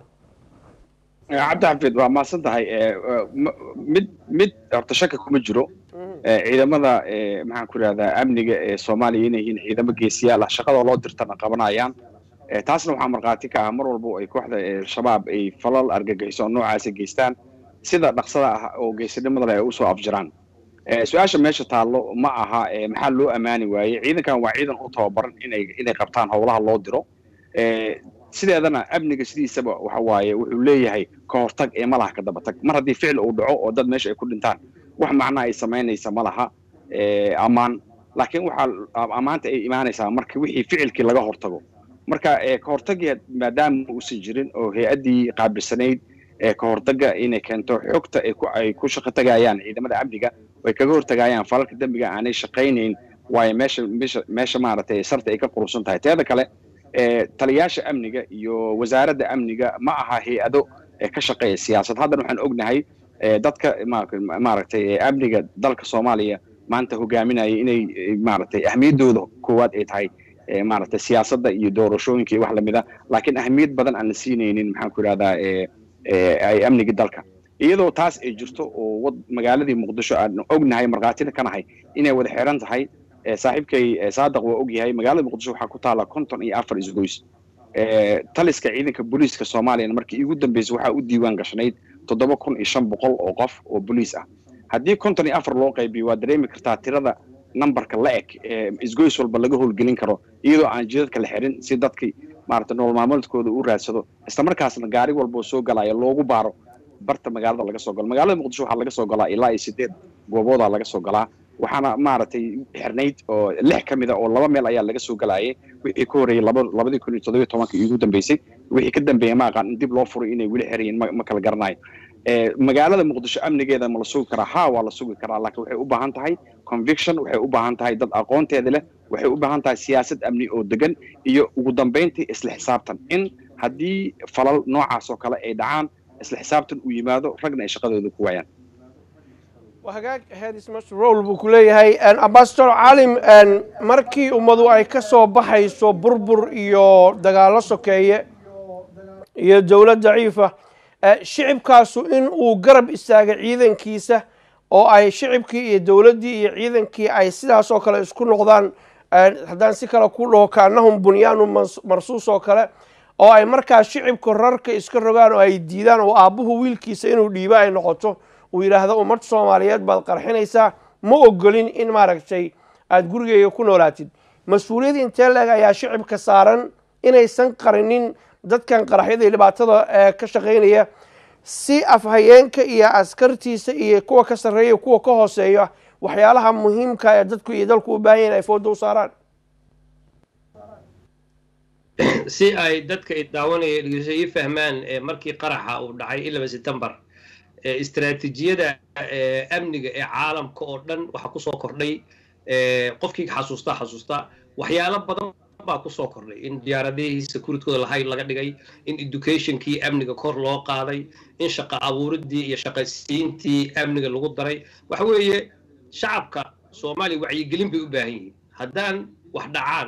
cabdi xafid waa maasan tahay mid mid horta shaka kuma jiro ciidamada maxaan ku yiraahdaa amniga ee Soomaaliya inay yihiin ciidamo geesiyaal ah shaqada loo dirtana qabanayaan taasna waxaa marqaati ka ah mar walba ay kooxda shabaab ay falal argagixiso noocaas geystaan sida dhaqsada ah oo geesinimada leh ay u soo afjiraan su-aasha meesha taallo ma aha maxaa loo ammaani waayey ciidankan waa ciidan u tababaran inay inay qabtaan howlaha loo diro sideedana amniga sidiisaba waxa waaye wuxuu leeyahay ka hortag ee malaha ka daba tag mar haddii ficil uu dhaco oo dad meesha ay ku dhintaan wax macna ay samaynaysa malaha ammaan laakiin waxaa ammaanta ay imaanaysaa marka wixii ficilkii laga hortago marka ka hortagii maadaama uusan jirin oo hay-addii qaabilsanayd ka hortaga inay keento xogta ay ku shaqo tagayaan ciidamada amniga way kaga hortagayaan falalka dambiga aanay shaqaynayn waayo meesha meesha maaragtay sarta ay ka qurusan tahay teeda kale taliyaasha amniga iyo wasaaradda amniga ma aha hay-ado ka shaqeeya siyaasad haddana waxaan ognahay dadka maaragtay amniga dalka soomaaliya maanta hogaaminaya inay maaragtay ahmiyaddooda koowaad ay tahay maaragtay siyaasadda iyo doorashooyinka iyo wax lamida laakiin ahmiyad badan aan la siinaynin maxaan ku idhahdaa ay amniga dalka iyadoo taas ay jirto oo magaaladii muqdisho aan ognahay markhaatina ka nahay inay wada xiran tahay saaxiibkay saadaq waa ogyahay magaalada muqdisho waxaa ku taala konton iyo afar isgoys taliska ciidanka booliiska soomaaliyana markii ugu dambeysay waxaa u diiwaan gashanayd toddoba kun iyo shan boqol oo qof oo booliis ah haddii konton iyo afar loo qaybiyo waa dareemi kartaa tirada numberka la eg isgoys walba laga howlgelin karo iyadoo aan jidadka la xirin si dadkii maaragtay nolol maalmeedkooda u raadsado isla markaasna gaari walba oo soo galaya loogu baaro barta magaalada laga soo galo magaalada muqdisho waxaa laga soo galaa ilaa iyo sideed gooboodaa laga soo galaa waxaana maaragtay xirnayd oo lix ka mid a oo laba meel ayaa laga soo galayay wixii ka horreeyey labadii kun iyo toddobiyo tobanka ugu dambeysay wixii ka dambeeyey ma aqaan in dib loo furay inay weli xirayeen ma kala garanayo magaalada muqdisho amnigeeda ma la sugi karaa haa waa la sugi karaa laakiin waxay u baahan tahay conviction waxay u baahan tahay dad aqoonteeda leh waxay u baahan tahay siyaasad amni oo degan iyo ugu dambayntii isla xisaabtan in haddii falal noocaas oo kale ay dhacaan isla xisaabtan uu yimaado ragna ay shaqadooda ku waayaan hagaag headis master role buu ku leeyahay ambassador calim markii ummadu ay ka soo baxayso burbur iyo dagaallo sokeeye iyo dowlad daciifa shicibkaasu in uu garab istaaga ciidankiisa oo ay shicibkii iyo dowladdii iyo ciidankii ay sidaas oo kale isku noqdaan haddaan si kale ku dhaho kaanahum bunyaanu marsuus oo kale oo ay markaas shicibku rarka iska rogaan oo ay diidaan oo aabbuhu wiilkiisa inuu dhiibo ay noqoto uu yidhaahdo ummad soomaaliyeed baad qarxinaysaa ma ogolin in maaragtay aada gurigeyga ku noolaatid mas-uuliyad intee leeg ayaa shicibka saaran inaysan qarinin dadkan qaraxyada iyo dhibaatada ka shaqaynaya si afhayeenka iyo askartiisa iyo kuwa ka sarreeya kuwa ka hooseeya waxyaalaha muhiimka ee dadku iyo dalku u baahan yahin ay fooda u saaraan si ay dadka ay daawanaya dhegeystayaal fahmaan markii qaraxa uu dhacay ilaa September istiraatiijiyada amniga ee caalamka oo dhan waxa ku soo kordhay qofkii xasuusta xasuusta waxyaalo badan baa ku soo kordhay in diyaaradihii security-kooda lahayd laga dhigay in education-kii amniga kor loo qaaday in shaqo abuuridii iyo shaqaysiintii amniga lagu daray waxa weeye shacabka Soomaaliya wacyigelin bay u baahan yihiin haddaan wax dhacaan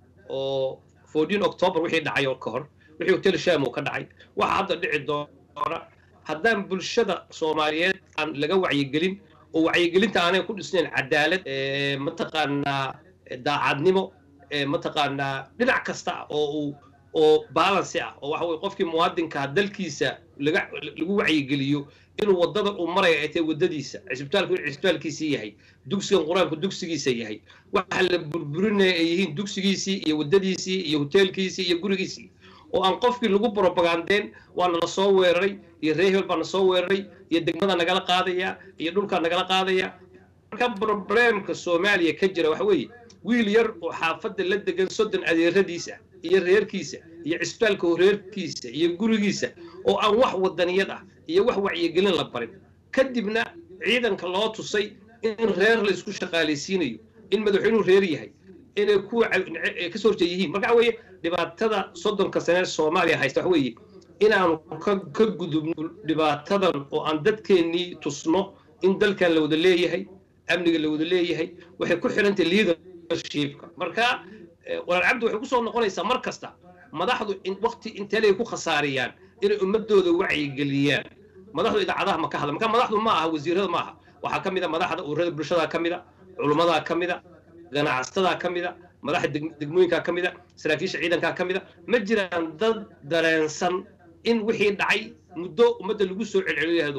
oo fourteen October wixii dhacay oo ka hor wixii hotel Sham ka dhacay waxa hadda dhici doona haddaan bulshada Soomaaliyeed aan laga wacyigelin oo wacyigelinta aanay ku dhisnayn cadaalad ee mataqaanaa daacadnimo ee mataqaanaa dhinac kasta oo uu oo balance ah oo waxa weeye qofkii muwaadinka dalkiisa laga lagu wacyigeliyo inuu wadada uu marayo ay tahay wadadiisa cisbitaalku cisbitaalkiisa yahay dugsiga quraanku dugsigiisa yahay waxa la burburinaya ay yihiin dugsigiisii iyo wadadiisii iyo hotelkiisii iyo gurigiisii oo aan qofkii lagu propagandeen waana la soo weeraray iyo reehel baan soo weeraray iyo degmada nagala qaadaya iyo dhulka nagala qaadaya marka problemka Soomaaliya ka jira waxa weeye wiil yar oo xaafadda la degan soddon adeeradiisa iyo reerkiisa iyo cisbitaalka reerkiisa iyo gurigiisa oo aan wax wadaniyad ah iyo wax wacyigelin la barin kadibna ciidanka loo tusay in reer la isku shaqaaleysiinayo in madaxweynuhu reer yahay inay ku ka soo horjeeyeen marka weeye dhibaatada soddonka sano Soomaaliya haysta waxa weeye inaan ka gudubno dhibaatadan oo aan dadkeenii tusno in dalkan la wada leeyahay amniga la wada leeyahay waxay ku xirantay leadershipka marka walaal cabdi waxay ku soo noqonaysaa mar kasta madaxdu in waqti intee ay ku khasaariyaan inay ummadooda wacyigeliyaan madaxdu idaacadaha ma ka hadla marka madaxdu ma aha wasiirada ma aha waxa kamid ah madaxda ururada bulshada kamid ah culimada kamid ah ganacsatada kamid ah madaxda degmooyinka kamid ah saraakiisha ciidanka kamid ah ma jiraan dad dareensan in wixii dhacay muddo ummadda lagu soo celceliyo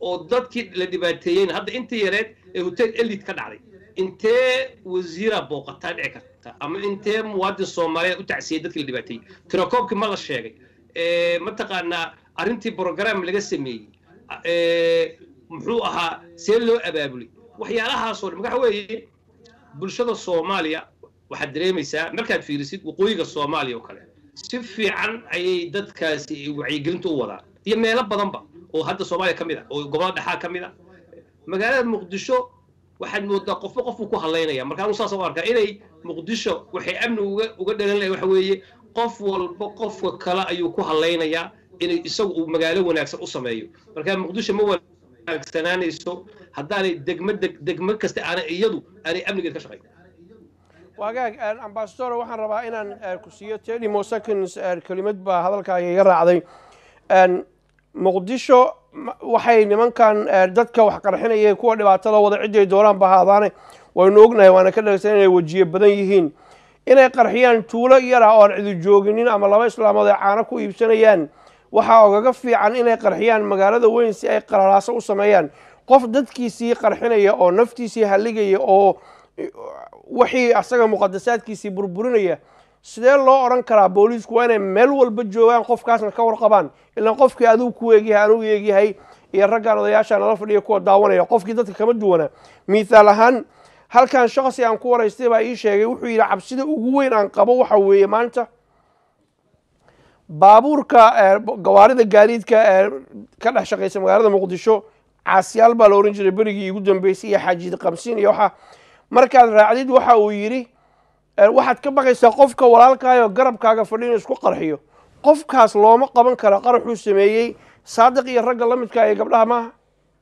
oo dadkii la dhibaateeyeen hadda inta yareed ee hotel elite ka dhacday intee wasiira booqataa dhici karta ama intee muwaadin Soomaaliyeed u tacsiyay dadkii la dhibaateeyay tirakoobkii ma la sheegay ee mataqaanaa arrintii program laga sameeyay ee muxuu ahaa see loo abaabulay waxyaalahaas oo waxa weeye bulshada Soomaaliya waxa dareemaysaa markaad fiirisid waqooyiga Soomaaliya oo kale si fiican ayay dadkaasi wacyigelinta u wadaan iyo meelo badanba oo hadda Soomaaliya kamid ah oo gobolada dhaxa kamid ah magaalada Muqdisho waxaad moodaa qofba qofku ku haleynaya marka uu saas u arkaa inay Muqdisho waxay amni uga uga dhalan lahayd waxa weeye qof walba qofka kale ayuu ku haleynaya inay isagu uu magaalo wanaagsan u sameeyo marka Muqdisho ma wanaagsanaanayso haddaanay degmo degmo kasta aan iyadu aanay amnigeeda ka shaqeyn wagaag ambassador waxaan rabaa inaan ku siiyo thirty more seconds kelimad baa hadalkaaga iga raacday Muqdisho waxay nimankan dadka wax qarxinaya kuwa dhibaatada wada ciday dooraan bahaadaane waynu ognahay waana ka dhageysan inay wajiye badan yihiin inay qarxiyaan tuulo yar ah oo aan cidi jooginin ama laba islaamood ay caano ku iibsanayaan waxa ogaga fiican inay qarxiyaan magaalada weyn si ay qararaaso u sameeyaan qof dadkiisii qarxinaya oo naftiisii haligaya oo wixii asaga muqaddasaadkiisii burburinaya sidee loo oran karaa booliisku waa inay meel walba joogaan qofkaasna ka warqabaan ilaa qofkii adigu ku eegyahay anugu eegyahay iyo raggan odayaasha nala fadhiya kuwa daawanaya qofkii dadka kama duwana miisaal ahaan halkan shaqsi aan ku waraystay baa ii sheegay wuxuu yidhi cabsida ugu weyn aan qabo waxa weeye maanta baabuurka gawaarida gaadiidka ka dhex shaqaysa magaalada Muqdisho caasiyaal baa la oran jiray berigii ugu dambeysay iyo xaajid qamsiin iyo waxa markaad raacdid waxa uu yidhi waxaad ka baqaysaa qofka walaalkaayo garabkaaga fadhiyo isku qarxiyo qofkaas looma qaban kara qaraxuu sameeyay saadiq iyo ragga la midka ay gabdhaha maaha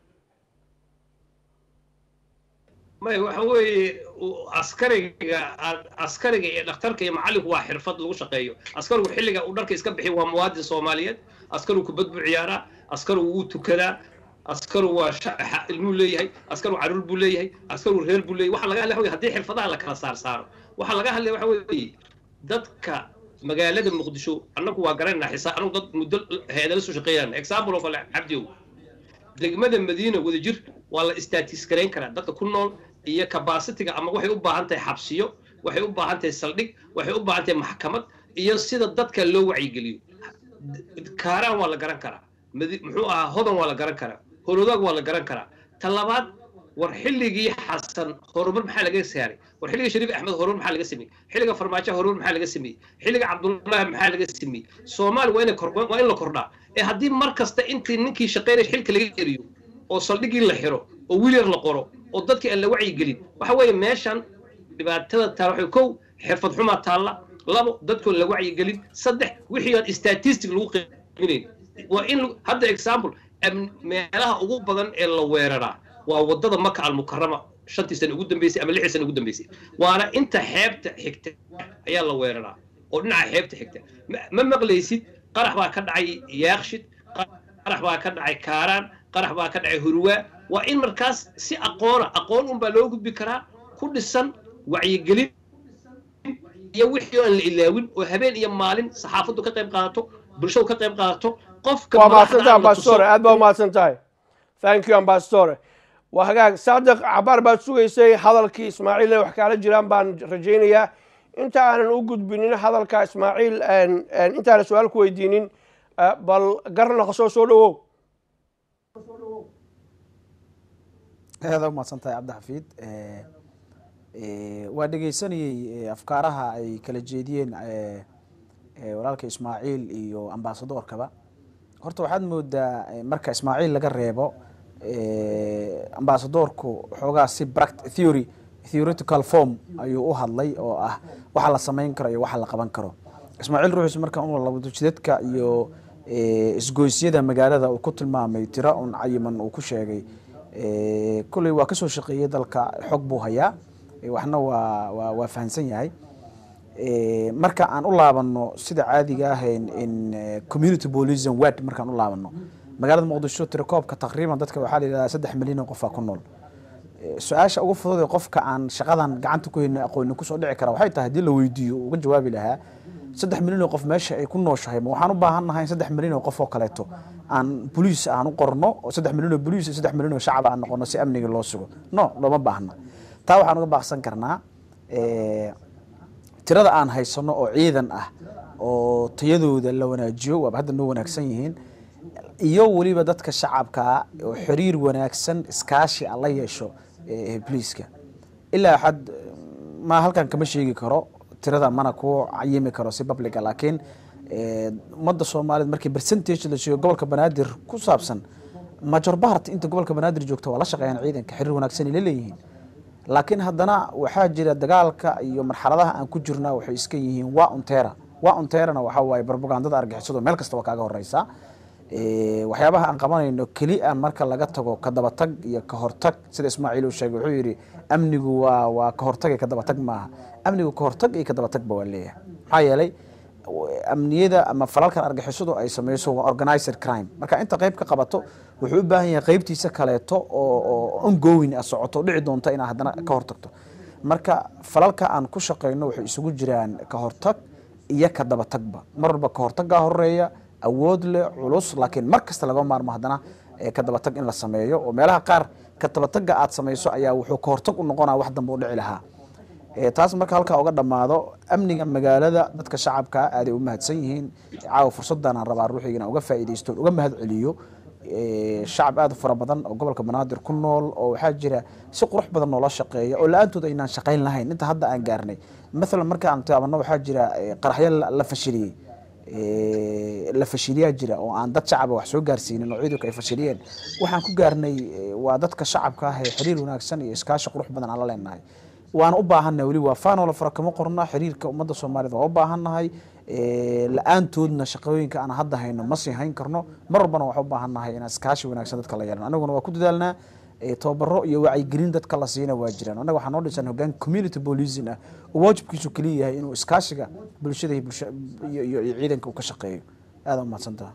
ما هو عسكري عسكري دكتورك يا معلم هو حرفة لو شقيه عسكري وحلقة ودرك يسكبحي هو مواد صوماليات عسكري كبد بعيارة عسكري وتكلا عسكري وشح المولي عسكري عرول بولي عسكري الهيل بولي وحلا جاه له هدي حرفة على كلا صار صار وحلا جاه له وحوي دتك مجالات المقدشو أنا كوا قرنا حساب أنا ضد مدل هذا لسه شقيان إكسامبل وفلا عبديو degmada Madiina wada jir waa la statistics kara dadka ku nool iyo capacity-ga ama waxay u baahan tahay xabsiyo waxay u baahan tahay saldhig waxay u baahan tahay maxkamad iyo sida dadka loo wacyigeliyo kaaraan waa la garan karaa muxuu ahaa hodan waa la garan karaa horodag waa la garan karaa talabaad war xilligii xasan horumar maxaa laga saaray war xilligii shariif axmed horumar maxaa laga sameeyay xilliga farmaajo horumar maxaa laga sameeyay xilliga cabdullaahi maxaa laga sameeyay Soomaali waa in kordho waa in la kordhaa ee haddii mar kasta intii ninkii shaqeynay xilka laga eriyo oo saldhigii la xiro oo wiilyar la qoro oo dadkii aan la wacyi gelin waxa weeye meeshan dhibaatada taal waxay kow xirfad xumo taala labo dadku la wacyi gelin saddex wixii aan statistic lagu qiimeeyay waa in hadda example meelaha ugu badan ee la weeraraa waa wadada Maka al-Mukarrama shantii sano ugu dambeysay ama lix sano ugu dambeysay waana inta xeebta xigta ayaa la weeraraa oo dhinaca xeebta xigta ma maqlaysid qarax baa ka dhacay yaaqshid qarax baa ka dhacay kaaraan qarax baa ka dhacay hurwa waa in markaas si aqoon aqoon un baa loo gudbi karaa ku dhisan wacyigelin iyo wixii aan la ilaawin oo habeen iyo maalin saxaafadu ka qayb qaadato bulshadu ka qayb qaadato qofka waa maasanta ambassador aad baa maasantahay thank you ambassador وهاجا صادق عبار باتسوغيسي hadalkii Ismaaciil wax kala jiraan baan rajaynayaa inta aanan u gudbinin hadalka Ismaaciil aan inta aan su'aal ku weydiinin bal garna qasoo soo dhawo هذا ما سنتي عبد الحفيد waa dhageysanayay afkaaraha ay kala jeediyeen walaalka Ismaaciil iyo ambassadorkaba horta waxaad moodaa marka Ismaaciil laga reebo ambassadorku xoogaa si theory theoretical form ayuu u hadlay oo ah waxa la sameyn karo iyo waxa la qaban karo Ismaaciil ruuxiisa marka uu laba jidadka iyo isgoysyada magaalada uu ku tilmaamay tira un cayiman uu ku sheegay kulli waa ka soo shaqeeyay dalka xog buu hayaa waxna waa waa fahansan yahay marka aan u laabano sida caadiga ah in community policing ward marka aan u laabano magaalada Muqdisho tirakoobka taqriiban dadka waxa la yiraahdaa saddex milyan oo qof ku nool su'aasha ugu fudud ee qofka aan shaqadan gacanta ku hayno aqoon ku soo dhici kara waxay tahay hadii la weydiiyo uga jawaabi lahaa saddex milyan oo qof meesha ay ku nooshahay ma waxaan u baahannahay saddex milyan oo qof oo kaleeto aan boliis aan u qorno oo saddex milyan oo boliis iyo saddex milyan oo shacab aan noqono si amniga loo sugo no looma baahna taa waxaan uga baaqsan karnaa tirada aan haysano oo ciidan ah oo tayadooda la wanaajiyo waaba hadda noo wanaagsan yihiin iyo weliba dadka shacabka oo xiriir wanaagsan iskaashi aan la yeesho boliiska ilaa xad ma halkan kama sheegi karo tirada mana ku cayimi karo si public laakiin ummadda Soomaaliyeed markii percentage la sheego gobolka Banaadir ku saabsan major part inta gobolka Banaadir joogto waa la shaqeeyaan ciidanka xiriir wanaagsan ay leeyihiin laakiin haddana waxaa jira dagaalka iyo marxaladaha aan ku jirnaa waxay iska yihiin waa untera waa unterana waxa waaye propagandada argixisada meel kasta waa kaaga horeysa ee waxyaabaha aan qabanayno kaliya marka laga tago ka daba tag iyo ka hortag sida Ismaaciil uu sheegay wuxuu yiri amnigu waa waa ka hortag ka daba tag maaha amnigu ka hortag iyo ka daba tag baa leeyahay maxaa yeelay amniyada ama falalkan argixisadu ay sameeyso waa organized crime marka inta qayb ka qabato wuxuu u baahan yahay qaybtiisa kaleeto oo ongoing ah socoto dhici doonta in haddana ka hortagto marka falalka aan ku shaqeyno waxay isugu jiraan ka hortag iyo ka daba tagba marba ka hortagga horeeya awood leh culus laakiin mar kasta laga maarmo haddana ka daba tag in la sameeyo oo meelaha qaar ka daba tagga aad sameeyso ayaa wuxuu ka hortag u noqonaa wax dambe u dhici lahaa ee taas marka halka uga dhamaado amniga magaalada dadka shacabka aad ay u mahadsan yihiin caaw fursadan aan rabaa ruuxiina uga faa'iideysto uga mahad celiyo ee shacab aad fara badan oo gobolka Banaadir ku nool oo waxa jira si qurux badan oo la shaqeeyo oo laantooda inaan shaqeyn lahayn inta hadda aan gaarnay mesela marka aan taabano waxa jira qaraxyo la fashiliyay ee la fashiliyaa jira oo aan dad shacab wax soo gaarsiinin oo ciidanka ay fashiliyeen waxaan ku gaarnay waa dadka shacabka ah ee xiriir wanaagsan iyo iskaashi qurux badan aan la leenahay waan u baahannahay wali waa faanol farakama qorna xiriirka ummadda Soomaaliyeed waa u baahannahay ee la'aantoodna shaqooyinka aan hadda hayno ma sii hayn karno mar walbana waxa u baahannahay in iskaashi wanaagsan dadka la yeelano anaguna waa ku dadaalnaa ee tababaro iyo wacyi gelin dadka la siina waa jiraan anaga waxaan oo dhisan hoggaan community policing ah oo waajibkiisu kaliya yahay inuu iskaashiga bulshada iyo iyo ciidanka uu ka shaqeeyo aad u mahadsantahay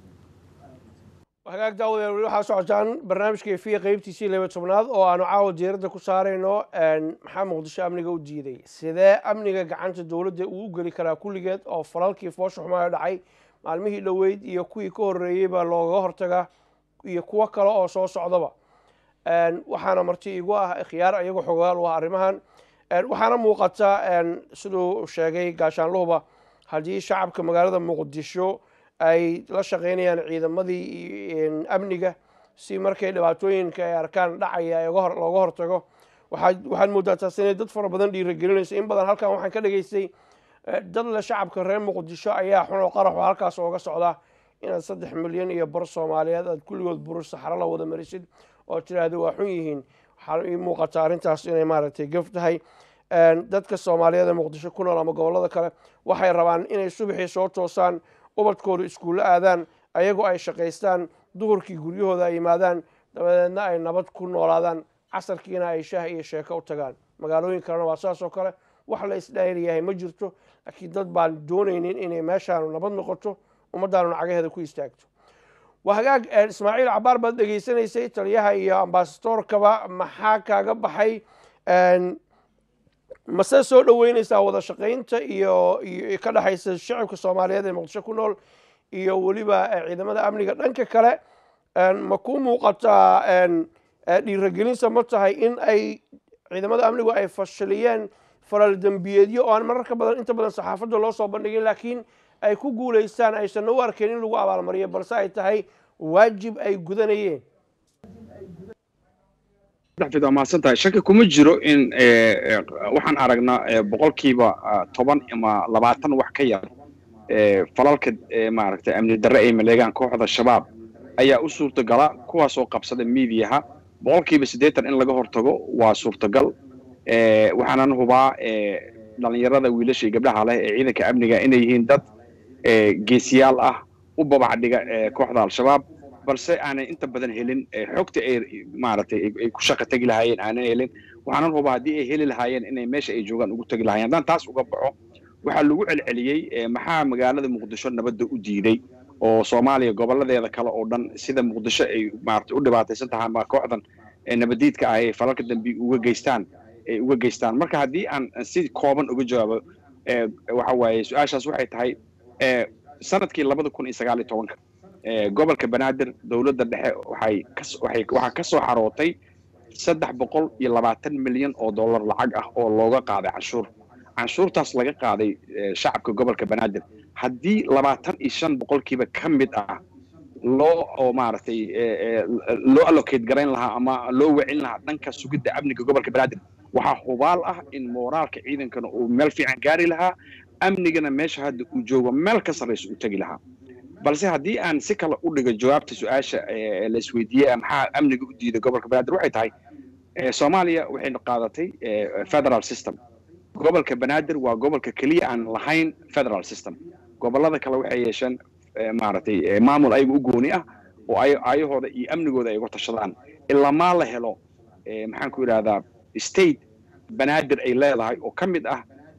hagaag daawadayaal waxaa socotaan barnaamijka fiiqa qaybtiisii laba tobnaad oo aanu caawa diiradda ku saarayno maxaa muqdisho amniga u diiday sidee amniga gacanta dowladda uu u geli karaa kulligeed oo falalkii foosha xumaa dhacay maalmihii dhoweyd iyo kuwii ka horreeyeyba looga hortaga iyo kuwo kale oo soo socdaba waxaana marti igu ah khiyaar ayagu xogaal u ah arrimahan waxaana muuqata siduu sheegay gaashaanluhuba haddii shacabka magaalada muqdisho ay la shaqeynayaan ciidamadii amniga si markay dhibaatooyinka ay arkaan dhacaya looga hortago waxaad moodaa taas inay dad fara badan dhiirigelinayso in badan halkan waxaan ka dhageystay dad le shacabka reer muqdisho ayaa xun oo qaraxo halkaas ooga socda inaad saddex milyan iyo bar Soomaaliyeed aad kulligood burur saxaro la wada marisid oo tiraahdo waa xun yihiin waxaa ii muuqata arrintaas inay maaragtay gaf tahay dadka Soomaaliyeed ee muqdisho ku nool ama gobollada kale waxay rabaan inay subaxii soo toosaan ubadkooda iskuulo aadaan ayagoo ay shaqaystaan duhurkii guryahooda ay yimaadaan dabadeedna ay nabad ku noolaadaan casarkiina ay shaah iyo sheeko u tagaan magaalooyin kalena waa saas oo kale wax la isdhaayriyahay ma jirto laakiin dad baan doonaynin inay meeshaanu nabad noqoto ummaddaanu cagaheeda ku istaagto waa hagaag Ismaaciil Cabaar baad dhegaysanaysay taliyaha iyo ambasadorkaba maxaa kaaga baxay mase soo dhaweynaysaa wada shaqaynta iyo iyo ka dhaxaysa shacabka Soomaaliyeed ee muqdisho ku nool iyo waliba ciidamada amniga dhanka kale ma ku muuqataa dhiirigelinsa ma tahay in ay ciidamada amnigu ay fashiliyeen falal dambiyeedyo oo aan mararka badan inta badan saxaafadda loo soo bandhigin laakiin ay ku guuleystaan aysan u arkeen in lagu abaalmariyo balse ay tahay waajib ay gudanayeen daxfid ama santahay shaki kuma jiro in waxaan aragnaa boqolkiiba toban ama labaatan wax ka yar falalka maaragtay amni darre ay maleegaan kooxda shabaab ayaa u suurtagala kuwaas oo qabsada miidiyaha boqolkiiba siddeetan in laga hortago waa suurtagal waxaanan hubaa dhalinyarada wiilasha iyo gabdhaha leh ee ciidanka amniga inay yihiin dad geesiyaal ah u babac dhiga kooxda al-shabaab balse aanay inta badan helin xogta ay maaragtay ay ku shaqo tagi lahaayeen aanay helin waxaanan hubaa haddii ay heli lahaayeen inay meesha ay joogaan ugu tagi lahaayeen haddaan taas uga baxo waxaa lagu celceliyey maxaa magaalada muqdisho nabadda u diiday oo Soomaaliya goboladeeda kale oo dhan sida muqdisho ay maaragtay u dhibaataysan tahay ama kooxdan nabadiidka ah ee falalka dambi uga geystaan ay uga geystaan marka haddii aan si kooban uga jawaabo waxa waaye su-aashaas waxay tahay sanadkii labada kun iyo sagaal iyo tobanka gobolka banaadir dowladda dhexe waxay waxay waxaa ka soo xarootay saddex boqol iyo labaatan milyan oo dollar lacag ah oo looga qaaday canshuur canshuurtaas laga qaaday shacabka gobolka banaadir haddii labaatan iyo shan boqolkiiba ka mid ah loo oo maaragtay loo allocate garayn lahaa ama loo wacin lahaa dhanka sugidda amniga gobolka banaadir waxaa hubaal ah in mooraalka ciidankana uu meel fiican gaari lahaa amnigana meesha hadda uu joogo meel ka sarraysa u tegi lahaa balse haddii aan si kale u dhigo jawaabta su-aasha la isweydiiyey maxaa amniga u diiday gobolka banaadir waxay tahay soomaaliya waxay qaadatay federal system gobolka banaadir waa gobolka keliya aan lahayn federal system gobollada kale waxay yeesheen maaragtay maamul ayaga u gooni ah oo ayahooda iyo amnigooda ay uga tashadaan ilamaa la helo maxaan ku idhahdaa state banaadir ay leedahay oo ka mid ah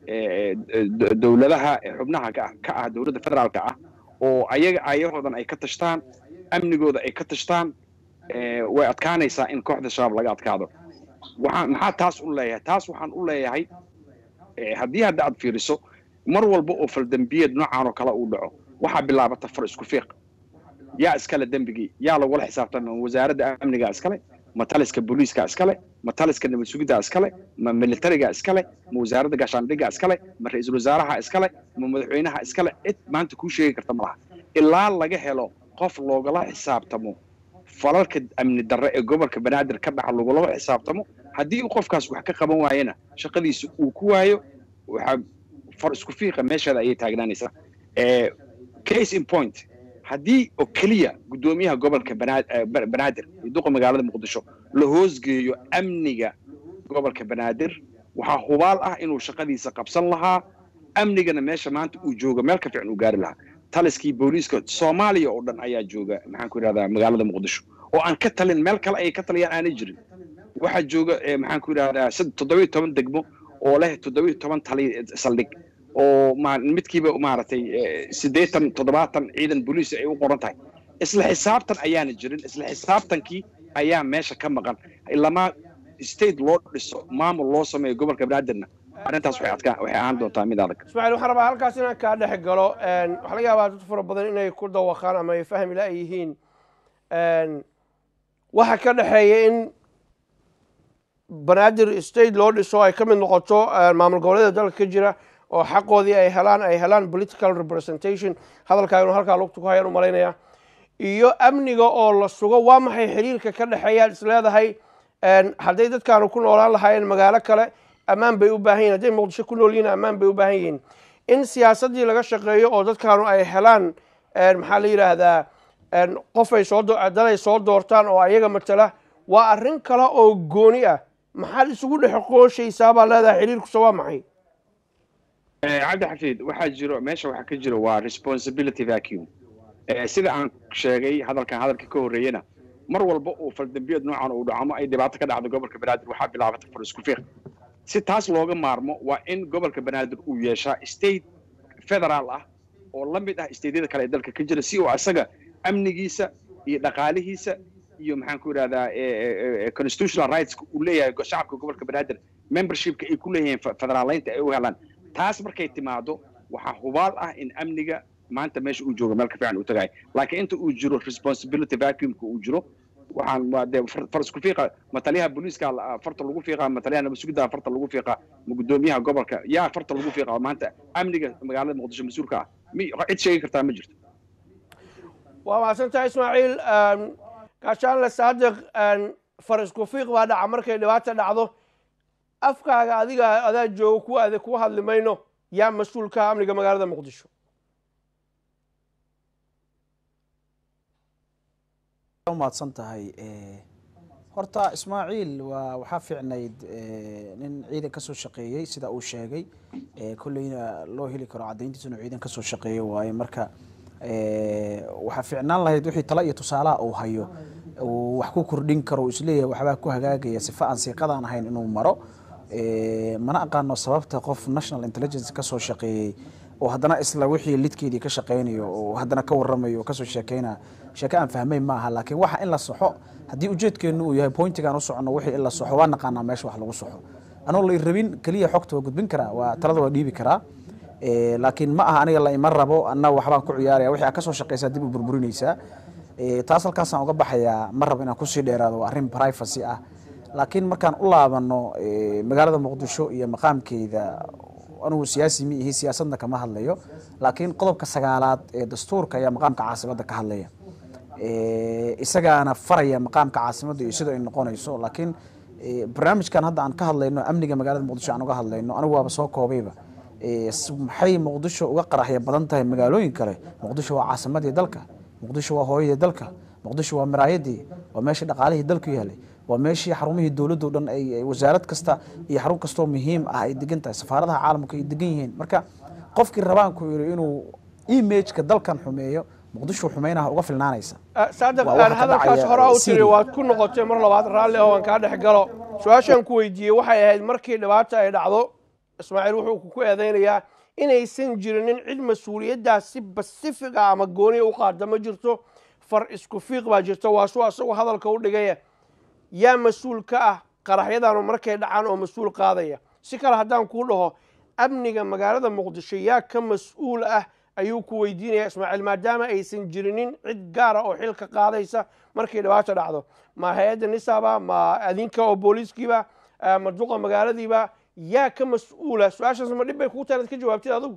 dowladaha xubnaha ka ah dowladda federaalka ah oo ayaga ayahoodan ay ka tashtaan amnigooda ay ka tashtaan way adkaanaysaa in kooxda shabaab laga adkaado waxaan maxaa taas u leeyahay taas waxaan u leeyahay haddii hadda aad fiiriso mar walba oo faldambiyeed noocaan oo kale uu dhaco waxaa bilaabata far isku fiiq yaa iskale dembigii yaa lagula xisaabtama wasaaradda amniga iskale ma taliska booliiska iskale ma taliska nabad sugidda iskale ma militariga iskale ma wasaaradda gaashaandhigga iskale ma ra-iisul wasaaraha iskale ma madaxweynaha iskale cid maanta kuu sheegi karta malaha ilaa laga helo qof loogala xisaabtamo falalka amni darre ee gobolka banaadir ka dhaca lagulama xisaabtamo haddii uu qofkaas wax ka qaban waayana shaqadiisa uu ku waayo waxaa far isku fiiqa meesheeda ayay taagnaanaysaa case in point haddii oo keliya guddoomiyaha gobolka banaadir iyo duqa magaalada muqdisho la hoosgeeyo amniga gobolka banaadir waxaa hubaal ah inuu shaqadiisa qabsan lahaa amnigana meesha maanta uu jooga meel ka fiican uu gaari lahaa taliskii booliiska soomaaliya oo dhan ayaa jooga maxaan ku idhahdaa magaalada muqdisho oo aan ka talin meel kale ay ka taliyaan aanay jirin waxaa jooga maxaan ku idhahdaa toddobiyo toban degmo oo leh toddobiyo toban tali saldhig oo midkiiba maaragtay siddeetan toddobaatan ciidan booliis ay u qoran tahay isla xisaabtan ayaana jirin isla xisaabtankii ayaa meesha ka maqan ilamaa state loo dhiso maamul loo sameeyo gobolka banaadirna arrintaas waxay adkaa waxay ahaan doontaa mid adag ismaaciil waxaan rabaa halkaas inaan kaa dhex galo waxaa laga yaabaa dad fara badan inay ku dawaqaan ama ay fahmi la yihiin waxa ka dhexeeya in banaadir state loo dhiso ay ka mid noqoto maamul goboleeda dalka ka jira oo xaqoodii ay helaan ay helaan political representation hadalkaagnu halkaa lugta ku hayaan u malaynaya iyo amniga oo la sugo waa maxay xiriirka ka dhexeeyaad is leedahay hadday dadkaanu ku noolaan lahaayeen magaalo kale ammaan bay u baahan yihin hadday muqdisho ku nool yihiin ammaan bay u baahan yihiin in siyaasaddii laga shaqeeyo oo dadkaanu ay helaan maxaa la yidhaahdaa qof ay soo dad ay soo doortaan oo ayaga matala waa arrin kale oo gooni ah maxaad isugu dhex qooshaysaa baa leedahay xiriirkusa waa maxay cabdi xafiid waxaa jiro meesha waxaa ka jiro waa responsibility vacuum sida aan sheegay hadalkan hadalka ka horreeyana mar walba uu faldambiyeed noocan uu dhaco ama ay dhibaato ka dhacdo gobolka banaadir waxaa bilaabata far isku fiiq si taas looga maarmo waa in gobolka banaadir uu yeeshaa state federaal ah oo la mid ah stateyada kale ee dalka ka jira si uu asaga amnigiisa iyo dhaqaalihiisa iyo maxaan ku idhahdaa constitutional rights uu leeyahay shacabka gobolka banaadir membershipka ay ku leeyihiin federaaleynta ay u helaan taas markay timaado waxaa hubaal ah in amniga maanta meesha uu joogo meel ka fiican uu tagahay laakiin inta uu jiro responsibility vacuumka uu jiro waxaan dee far isku fiiqa mataliyaha booliiska farta lagu fiiqaa mataliyaha nabad sugidda farta lagu fiiqaa gudoomiyaha gobolka yaa farta lagu fiiqaa maanta amniga magaalada muqdisho mas-uulka ah cid sheegi kartaa ma jirto waa mahadsantahay ismaaciil gaashaanle saadiq far isku fiiq baa dhaca markay dhibaata dhacdo afkaaga adiga adaa joogo kuwa adag kuwa hadli mayno yaa mas-uulka amniga magaalada muqdisho mahadsan tahay horta ismaaciil waa waxaa fiicnayd nin ciidan ka soo shaqeeyey sida uu sheegay kolleyna loo heli karo caddayntiisa inuu ciidan ka soo shaqeeyo waaye marka waxaa fiicnaan lahayd wixii talo iyo tusaalaha uu hayo uu wax ku kordhin karo uu isleeyahay waxbaa ku hagaagaya sifa aan siiqadaan ahayn inuu maro mana aqaano sababta qof national intelligence ka soo shaqeeyey oo haddana isla wixii lidkeedii ka shaqeynayo oo haddana ka warramayo oo kasoo sheekeyna sheeke aan fahmay ma aha laakiin waxa in la soxo haddii ujeedkeenu uu yahay pointigaan u soconno wixii in la soxo waa naqaanaa meesha wax lagu soxo anoo la rabin keliya xogta waa gudbin karaa waa talada waa dhiibi karaa laakiin ma aha aniga la ima rabo anna waxbaan ku ciyaaraya wixii aad ka soo shaqaysaa dib u burburinaysaa taas halkaasaan uga baxayaa ma rabo inaan kusii dheeraado waa arrin privacy ah laakiin markaan u laabano magaalada muqdisho iyo maqaamkeeda anugu siyaasi ma ihi siyaasadna kama hadlayo laakiin qodobka sagaalaad ee dastuurka ayaa maqaamka caasimadda ka hadlaya isagaana faraya maqaamka caasimadda iyo sida ay noqonayso laakiin barnaamijkan hadda aan ka hadlayno amniga magaalada muqdisho aan uga hadlayno anigu waaba soo koobayba maxay muqdisho uga qaraxya badan tahay magaalooyin kale muqdisho waa caasimadii dalka muqdisho waa hooyadii dalka muqdisho waa maraayadii waa meeshii dhaqaalihii dalku yaalay waa meeshii xarumihii dowladda oo dhan ay wasaarad kasta iyo xarun kastoo muhiim ah ay degan tahay safaaradaha caalamka ay degan yihiin marka qofkii rabaanku yiri inuu image-ka dalkan xumeeyo muqdisho xumaynaha uga filnaanaysa saadaq aan hadalkaas hore u tiri waad ku noqotay mar labaad raalli oo aan ka dhex galo su'aashan ku weydiiyey waxay ahayd markii dhibaato ay dhacdo ismaaciil wuxuu ku eedeynayaa inaysan jirinin cid mas-uuliyaddaas si basific ah ama gooni u qaada ma jirto far isku fiiq baa jirta waa suu asagoo hadalka u dhigaya yaa mas-uul ka ah qaraxyadaanu markay dhacaan oo mas-uul qaadaya si kale haddaan kuu dhaho amniga magaalada muqdisho yaa ka mas-uul ah ayuu ku weydiinaya ismaaciil maadaama aysan jirinin cid gaara oo xilka qaadaysa markay dhibaato dhacdo ma hay-adda nisaaba ma adinka oo booliiskiiba ma duqa magaaladiiba yaa ka mas-uula su-aashaas ma dhib bay kugu tahay inaad ka jawaabtid adigu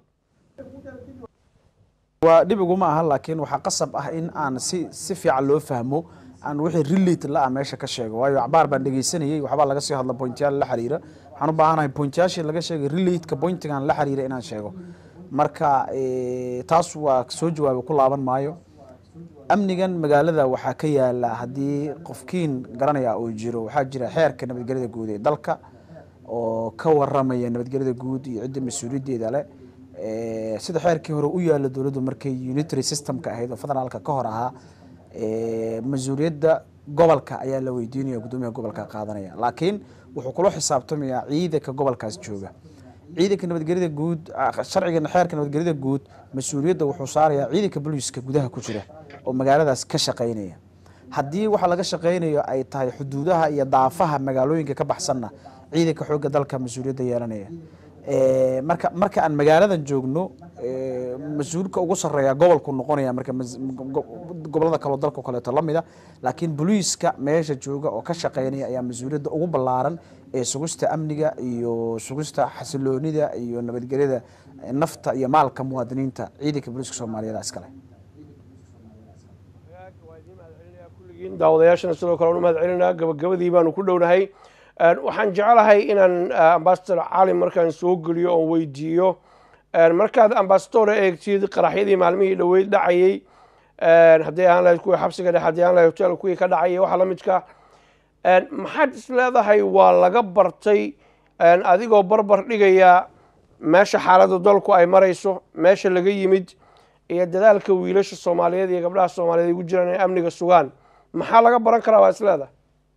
waa dhib iguma aha laakiin waxaa qasab ah in aan si si fiican loo fahmo aan wixii relate la ah meesha ka sheego waayo acbaar baan dhegeysanayay waxbaa laga sii hadla pointyaal la xiriira waxaan u baahanahay pointyaashii laga sheegay relate-ka pointigan la xiriira inaan sheego marka taas waa soo jawaabo ku laaban maayo amnigan magaalada waxaa ka yaala haddii qofkiin garanaya oo jiro waxaa jira xeerka nabadgelyada guud ee dalka oo ka waramaya nabadgelyada guud iyo cidda mas-uuliyaddeeda leh sida xeerkii hore u yaala dowladdu markay unitary systemka ahayd oo federaalka ka hor ahaa mas-uuliyadda gobolka ayaa la weydiinaya guddoomiyaha gobolka qaadanaya laakiin wuxuu kula xisaabtamayaa ciidanka gobolkaas jooga ciidanka nabadgelyada guud sharciga xeerka nabadgelyada guud mas-uuliyadda wuxuu saarayaa ciidanka booliiska gudaha ku jira oo magaaladaas ka shaqaynaya haddii waxa laga shaqaynayo ay tahay xuduudaha iyo daafaha magaalooyinka ka baxsanna ciidanka xoogga dalka mas-uuliyadda yeelanaya marka marka aan magaaladan joogno mas-uulka ugu sarreeya gobolku noqonaya marka gobolada kaloo dalka kaleeto la mida laakiin booliiska meesha jooga oo ka shaqaynaya ayaa mas-uuliyadda ugu ballaaran ee sugista amniga iyo sugista xasiloonida iyo nabadgelyada nafta iyo maalka muwaadiniinta ciidanka booliiska soomaaliyeed iskale daawadayaashana sidoo kale u mahad celinaa gabagabadii baanu ku dhownahay waxaan jecelahay inaan ambasador cali markaan soo geliyo oon weydiiyo markaad ambasador eegtid qaraxyadii maalmihii dhoweyd dhacayey haddii aan lahayd kuwii xabsiga dhex haddii aan lahayd hotel kuwii ka dhacayay waxa la midka maxaad is leedahay waa laga bartay adigoo barbar dhigaya meesha xaaladda dalku ay marayso meesha laga yimid iyo dadaalka wiilasha soomaaliyeed iyo gabdhaha soomaaliyeed ay ugu jiraan inay amniga sugaan maxaa laga baran karaa waa is leedahay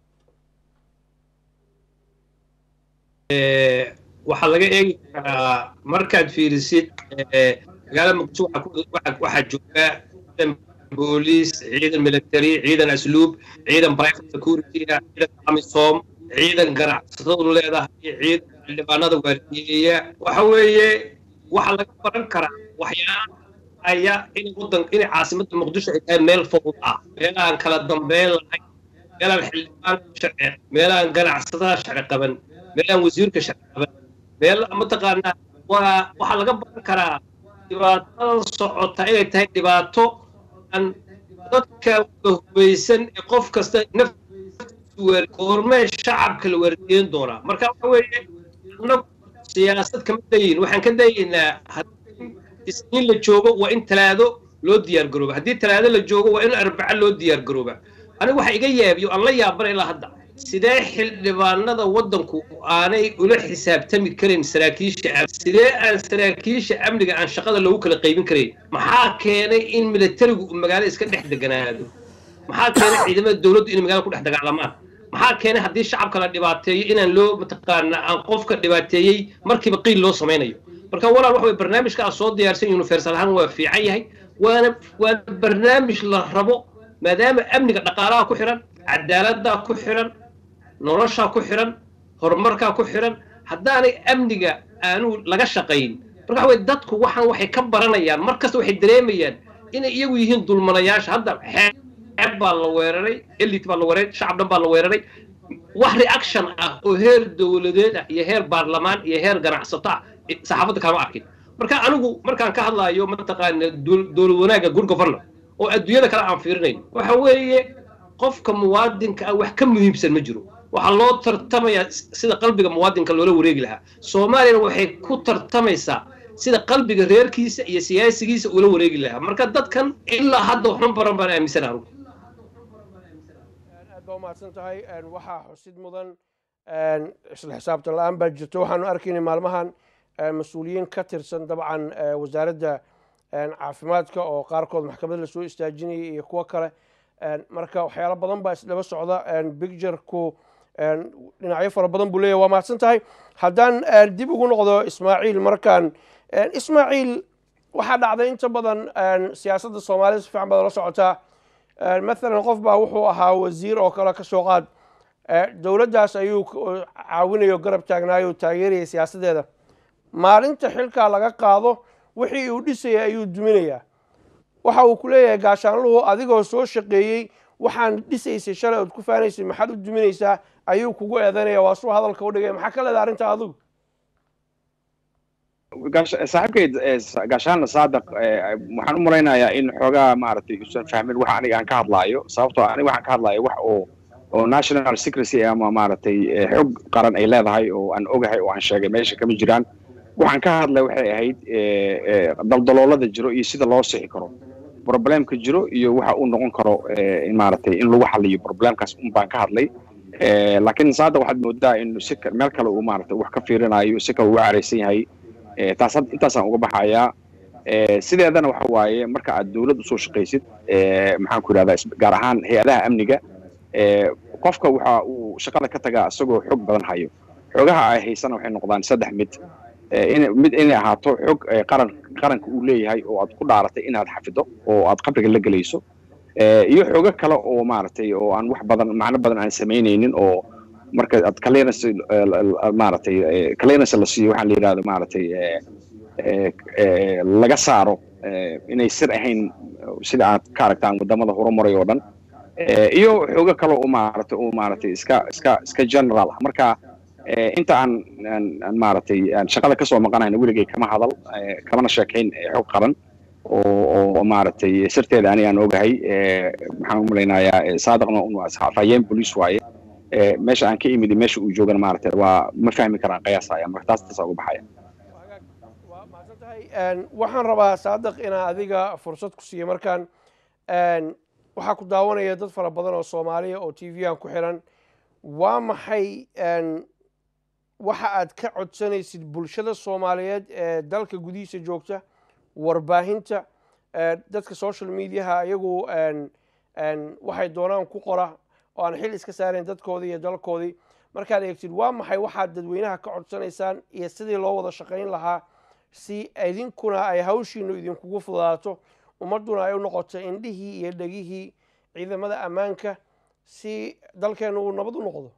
waxaa laga eegi karaa markaad fiirisid magaalada muqdisho waxaa jooga ciidan booliis ciidan military ciidan asluub ciidan private security ciidan amisom ciidan ganacsatadu leedahay ciidan xildhibaanada waardiyeeya waxa weeye waxaa laga baran karaa waxyaalaha aya in wadan in caasimadda muqdisho ay tahay meel fowd ah meel aan kala dambeyn lahayn meel aan xildhibaan sharci meel aan ganacsadaha sharci qaban meel aan wasiirka sharci qaban meel mataqaanaa waa waxaa laga baran karaa dhibaatada socota inay tahay dhibaato aan dadka hubeysan ee qof kasta naftiisu weer goormee shacabka la waardiyeyn doonaa marka waxa weeye annagu siyaasad kama dayin waxaan ka dayaynaa isniin la joogo waa in talaado loo diyaar garooba haddii talaado la joogo waa in arbaco loo diyaar garooba anigu waxa iga yaabiyo aan la yaabanay ilaa hadda sidee xildhibaanada waddanku aanay ula xisaabtami karin saraakiisha sidee aan saraakiisha amniga aan shaqada loogu kala qaybin karayn maxaa keenay in militarigu magaalo iska dhex deganaado maxaa keenay ciidamada dowladdu inay magaalo ku dhex dagaalamaan maxaa keenay haddii shacabka la dhibaateeyo inaan loo mataqaanaa aan qofka dhibaateeyey markiiba qiil loo samaynayo marka walaal waxa way barnaamijka aad soo diyaarsan universal ahaan waa fiican yahay waana waana barnaamij la rabo maadaama amniga dhaqaalaha ku xiran cadaaladda ku xiran nolosha ku xiran horumarka ku xiran haddaanay amniga aanu laga shaqayn marka way dadku waxaan waxay ka baranayaan markasta waxay dareemayaan inay iyagu yihiin dulmanayaasha hadda xeeb baa la weeraray elite baa la weeraray shacab dhan baa la weeraray wax reaction ah oo heer dowladeed ah iyo heer baarlamaan iyo heer ganacsato ah saxaafadda kama arkin marka anigu markaan ka hadlayo mataqaana dowlad wanaagga good governor oo adduunyada kale aan fiirinayn waxa weeye qofka muwaadinka ah wax ka muhiimsan ma jiro waxa loo tartamayaa sida qalbiga muwaadinka loola wareegi lahaa Soomaaliyana waxay ku tartamaysaa sida qalbiga reerkiisa iyo siyaasigiisa ula wareegi lahaa marka dadkan ilaa hadda waxan baran baan aaminsanahay aad baa mahadsan tahay waxaa xusid mudan isla xisaabtan la'aan baa jirto waxaanu arkaynay maalmahan mas-uuliyiin ka tirsan dabcan wasaaradda caafimaadka oo qaarkood maxkamadda lasoo istaajinayay iyo kuwo kale marka waxyaalo badan baa isdaba socda bictureku dhinacyo fara badan buu leeyahay waa mahadsan tahay haddaan dib ugu noqdo ismaaciil markaan ismaaciil waxaa dhacday inta badan siyaasadda soomaalida si fiican baad la socotaa maalan qof baa wuxuu ahaa wasiir oo kale ka soo qaad dowladdaas ayuu caawinayo garab taagnaayo taageeraya siyaasaddeeda maalinta xilkaa laga qaado wixii uu dhisaya ayuu duminayaa waxa uu ku leeyahay gaashaanluhu adigoo soo shaqeeyey waxaan dhisaysay shalay ood ku faanaysay maxaad u duminaysaa ayuu kugu eedanaya waa suu hadalka u dhigay maxaa ka leedahay arrinta adigu saaxiibkeyd gaashaanla saadaq waxaan u malaynayaa in xoogaa maaragtay uusan fahmin waxa aniga aan ka hadlaayo sababtoo aniga waxaan ka hadlaayo wax oo oo national secrecy ama maaragtay xog qaran ay leedahay oo aan ogahay oo aan sheegay meesha kama jiraan waxaan ka hadlay waxay ahayd daldaloolada jiro iyo sida loo sixi karo problemka jiro iyo waxa uu noqon karo maaragtay in lagu xaliyo problemkaas un baan ka hadlay laakiin saadaq waxaad moodaa in si meel kale uu maaragtay wax ka fiirinayo si kale uu careysan yahay taas intaasaan uga baxayaa sideedana waxa waaye marka aad dowlad usoo shaqaysid maxaan ku idhahdaa gaar ahaan hay-adaha amniga qofka waxa uu shaqada ka tagaa isagoo xog badan hayo xogaha ay haysana waxay noqdaan saddex mid mid inay ahaato xog qaran qaranka uu leeyahay oo aad ku dhaaratay inaad xafido oo aad qabriga la gelayso iyo xogo kale oo maaragtay oo aan wax badan macno badan aan samaynaynin oo marka aad clearance maaragtay clearance la siiyo waxaa la yidhahdo maaragtay laga saaro inay sir ahayn sida aad ka aragtaan wadamada horumaray oo dhan iyo xogo kale oo maaragtay oo maaragtay iska iska iska general ah marka inta aan aan maaragtay aan shaqada ka soo maqanayna weligay kama hadal kamana sheekayn xog qaran oo oo maaragtay sirteeda ani aan ogahay waxaan u malaynayaa saadaqna uu asxaafayeen police waaye meesha aan ka imid meesha uu joogana maaragtay waa ma fahmi karaan qiyaasaya marka taas taas uga baxaya waa mahadsan tahay waxaan rabaa saadaq inaan adiga fursad ku siiyo markaan waxaa ku daawanaya dad fara badan oo Soomaaliya oo T V aan ku xiran waa maxay waxa aad ka codsanaysid bulshada Soomaaliyeed ee dalka gudihiisa joogta warbaahinta dadka social mediaha iyagu waxay doonaan ku qora oo aan xil iska saareen dadkoodii iyo dalkoodii markaad eegtid waa maxay waxaad dadweynaha ka codsanaysaan iyo sidii loo wada shaqayn lahaa si idinkuna ay hawshiinu idinkugu fududaato ummadduna ay u noqoto indhihii iyo dhegihii ciidamada ammaanka si dalkeenu uu nabad u noqdo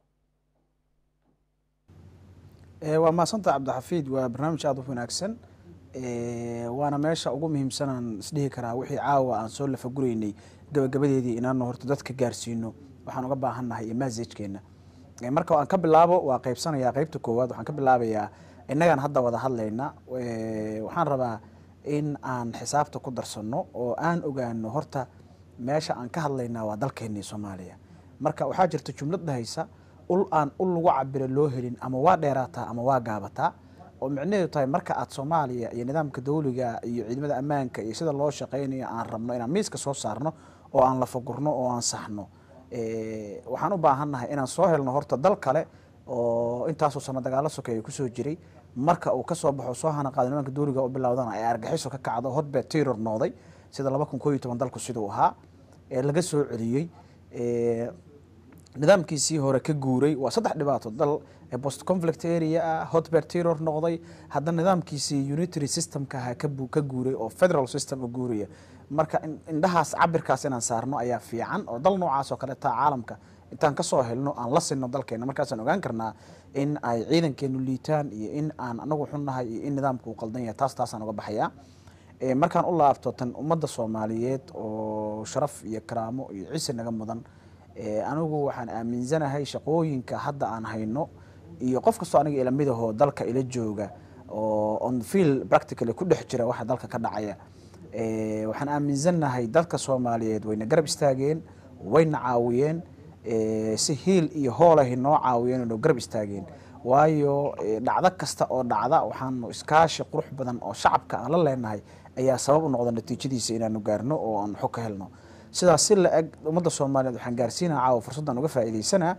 waa maasanta cabdixafiid waa barnaamij aad u wanaagsan waana meesha ugu muhiimsanaan isdhihi karaa wixii caawa aan soo lafaguraynay gabagabadeedii inaanu horta dadka gaarsiino waxaan uga baahannahay iyo masajkeena marka aan ka bilaabo waa qaybsanayaa qaybta koowaad waxaan ka bilaabayaa innagaan hadda wada hadlayna waxaan rabaa in aan xisaabta ku darsano oo aan ogaano horta meesha aan ka hadlaynaa waa dalkeennii Soomaaliya marka waxaa jirta jumlad dhahaysa ul aan ul lagu cabiro loo helin ama waa dheeraataa ama waa gaabataa oo micnaheedu tahay marka aad Soomaaliya iyo nidaamka dawliga iyo ciidamada ammaanka iyo sida loo shaqeynayo aan rabno inaan miiska soo saarno oo aan la fagurno oo aan saxno waxaan u baahannahay inaan soo helno horta dal kale oo intaasoo sano dagaalo sokeeye ku soo jiray marka uu ka soo baxo soo hana qaado nidaamka dawliga u bilowdana ay argaxiso ka kacdo hotbed terror noqday sida laba kun iyo toban dalku sidoo ahaa ee laga soo celiyay ee nidaamkiisii hore ka guuray waa saddex dhibaato dal post conflict area hotbed terror noqday hadda nidaamkiisii unitary systemka ha ka ka guuray oo federal system u guuraya marka indhahaas cabirkaas inaan saarno ayaa fiican oo dal noocaas oo kale taa caalamka intaan ka soo helno aan la sinno dalkeena markaas aan ogaan karnaa in ay ciidankeenu liitaan iyo in aan anagu xunnahay iyo in nidaamku uu qaldan yahay taas taasaan uga baxayaa markaan u laabto tan ummadda soomaaliyeed oo sharaf iyo karaamo iyo cisi naga mudan anigu waxaan aaminsanahay shaqooyinka hadda aan hayno iyo qof kastoo aniga ila midahoo dalka ila jooga oo on field practically ku dhex jira waxa dalka ka dhacaya waxaan aaminsanahay dadka soomaaliyeed wayna garab istaageen wayna caawiyeen si hiil iyo hoolahi noo caawiyeen oo garab istaageen waayo dhacdo kasta oo dhacda waxaanu iskaashi qurux badan oo shacabka aan la leenahay ayaa sabab u noqda natiijadiisa inaanu gaarno oo aan xog ka helno sidaas si la eg ummadda soomaaliyeed waxaan gaarsiinaa caawa fursaddan uga faa'iidaysanaa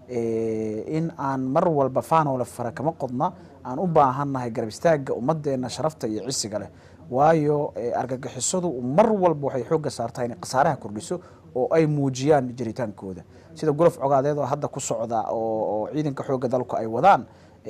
in aan mar walba faanoola fara kama qodna aan u baahannahay garab istaagga ummaddeena sharafta iyo cisiga leh waayo argagixisadu mar walba waxay xoogga saartaa inay khasaaraha kordhiso oo ay muujiyaan jiritaankooda sida golof cogaadeed oo hadda ku socda oo ciidanka xoogga dalku ay wadaan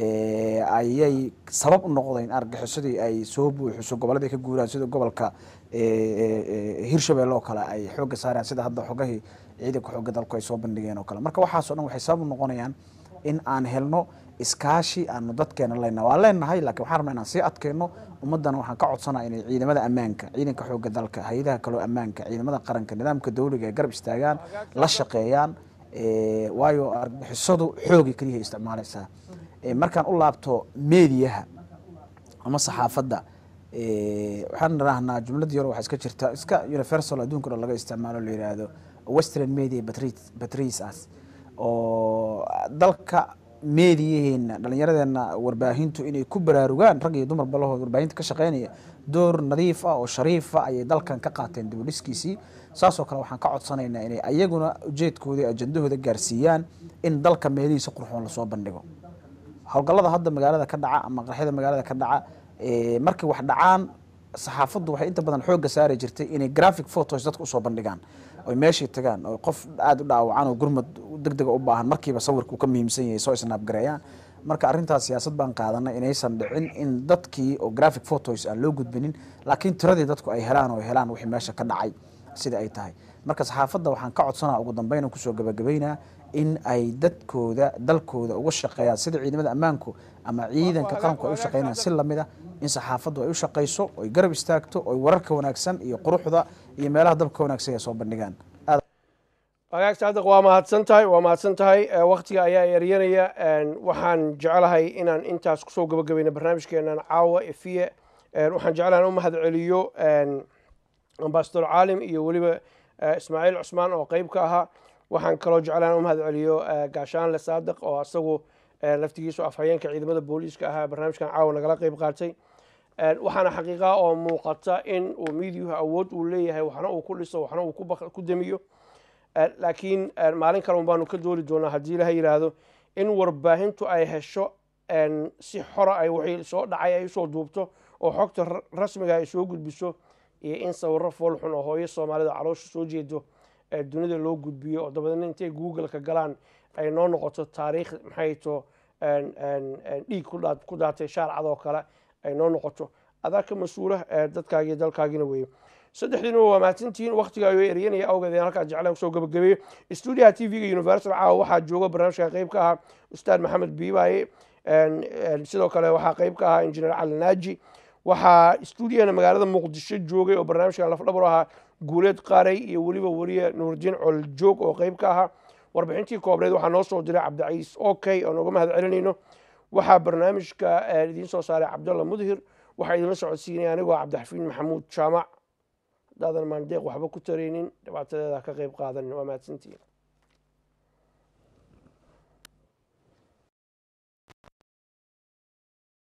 ayay sabab u noqdeen argagixisadii ay soo buuxiso gobollada ka guuraan sida gobolka hirshabelle oo kale ay xoogga saaraan sida hadda xogahii ciidanka xoogga dalku ay soo bandhigeen oo kale marka waxaasoo dhan waxay sabab u noqonayaan in aan helno iskaashi aanu dadkeena leenahay waa leenahay laakiin waxaan rabnaa inaan sii adkeenno ummaddana waxaan ka codsanaa inay ciidamada ammaanka ciidanka xoogga dalka hay-adaha kaloo ammaanka ciidamada qaranka nidaamka dawliga ay garab istaagaan la shaqeeyaan waayo argagixisadu xoogay keliya isticmaalaysaa markaan u laabto meediyaha ama saxaafadda waxaan rahnaa jumlad yar waxaa iska jirta iska universal adduunka dhan laga isticmaalo la yidhaahdo western media patrices oo dalka meediyaheena dhallinyaradeena warbaahintu inay ku baraarugaan rag iyo dumar balahood warbaahinta ka shaqeynaya door nadiif ah oo shariif ah ayay dalkan ka qaateen dibudhiskiisii saasoo kale waxaan ka codsanaynaa inay ayaguna ujeedkooda ajandahooda gaarsiiyaan in dalka meedihiisa qurxoon lasoo bandhigo howlgallada hadda magaalada ka dhaca ama qarxyada magaalada ka dhaca markay wax dhacaan saxaafaddu waxay inta badan xoogga saari jirtay inay graphic photos dadka usoo bandhigaan oy meeshii tagaan oo qof aada u dhaawacan oo gurmad degdega u baahan markiiba sawirku ka muhiimsan yahay soo isnaabgareeyaan marka arrintaas siyaasad baan qaadanay inaysan dhicin in dadkii oo graphic photos aan loo gudbinin laakiin tiradii dadku ay helaan oo helaan wixii meesha ka dhacay sida ay tahay marka saxaafadda waxaan ka codsanaa ugu dambeyn aan kusoo gabagabaynaa in ay dadkooda dalkooda uga shaqeeyaan sida ciidamada ammaanku ama ciidanka qaranku ay u shaqeynayaan si lamid ah in saxaafaddu ay u shaqeyso oy garab istaagto oy wararka wanaagsan iyo quruxda iyo meelaha dalka wanaagsan ay soo bandhigaan wagaag saadiq waa mahadsan tahay waa mahadsan tahay waktiga ayaa yaryanaya waxaan jecelahay inaan intaas kusoo gabagabayno barnaamijkeenan caawa efiye waxaan jecelahay u mahad celiyo ambasador caalim iyo weliba ismaaciil cusmaan oo qeyb ka ahaa waxaan kaloo jeclaan u mahad celiyo gaashaanle saadiq oo asagu laftigiisu afhayeenka ciidamada booliiska ahaa barnaamijkan caawa nagala qeyb qaatay waxaana xaqiiqa oo muuqata in uu miidiyuhu awood uu leeyahay waxna uu ku dhiso waxna uu ku damiyo laakiin maalin kale un baanu ka dooli doonaa haddii laha yidhaahdo in warbaahintu ay hesho si xora ay wixii soo dhacay ay usoo duubto oo xogta rasmiga ay soo gudbiso iyo in sawirro foolxun oo hooyo soomaalida caloosha soo jeedo dunida loo gudbiyo oo dabadeedna intay google-ka galaan ay noo noqoto taariikh maxay to dhiig ku daatay shaarcad oo kale ay noo noqoto adaa ka mas-uula dadkaagii dalkaagiina weeye saddexdiina waa mahadsantihiin waktiga ayuu eryanaya awgeed in halkaa jeclaan kusoo gabagabeeyo stuudiyaha t v-ga universal caawa waxaa jooga barnaamijkan qeyb ka ahaa ustaad maxamed biibaaye sidoo kale waxaa qeyb ka ahaa injineer cali naaji waxaa stuudiyana magaalada muqdisho joogay oo barnaamijkan lafdhabar ahaa guuleed qaaray iyo weliba weriye nuurdiin coljoog oo qeyb ka ahaa warbixintii koobneed waxaa noo soo diray cabdiciis okay oo nooga mahad celinayno waxaa barnaamijka idiin soo saaray cabdalla mudhir waxaa idinla socodsiinaya anigoo cabdixafiin maxamuud jaamac hadaadan maandeeq waxba ku taraynin dhibaatadeeda ka qeyb qaadanin waa mahadsantihiin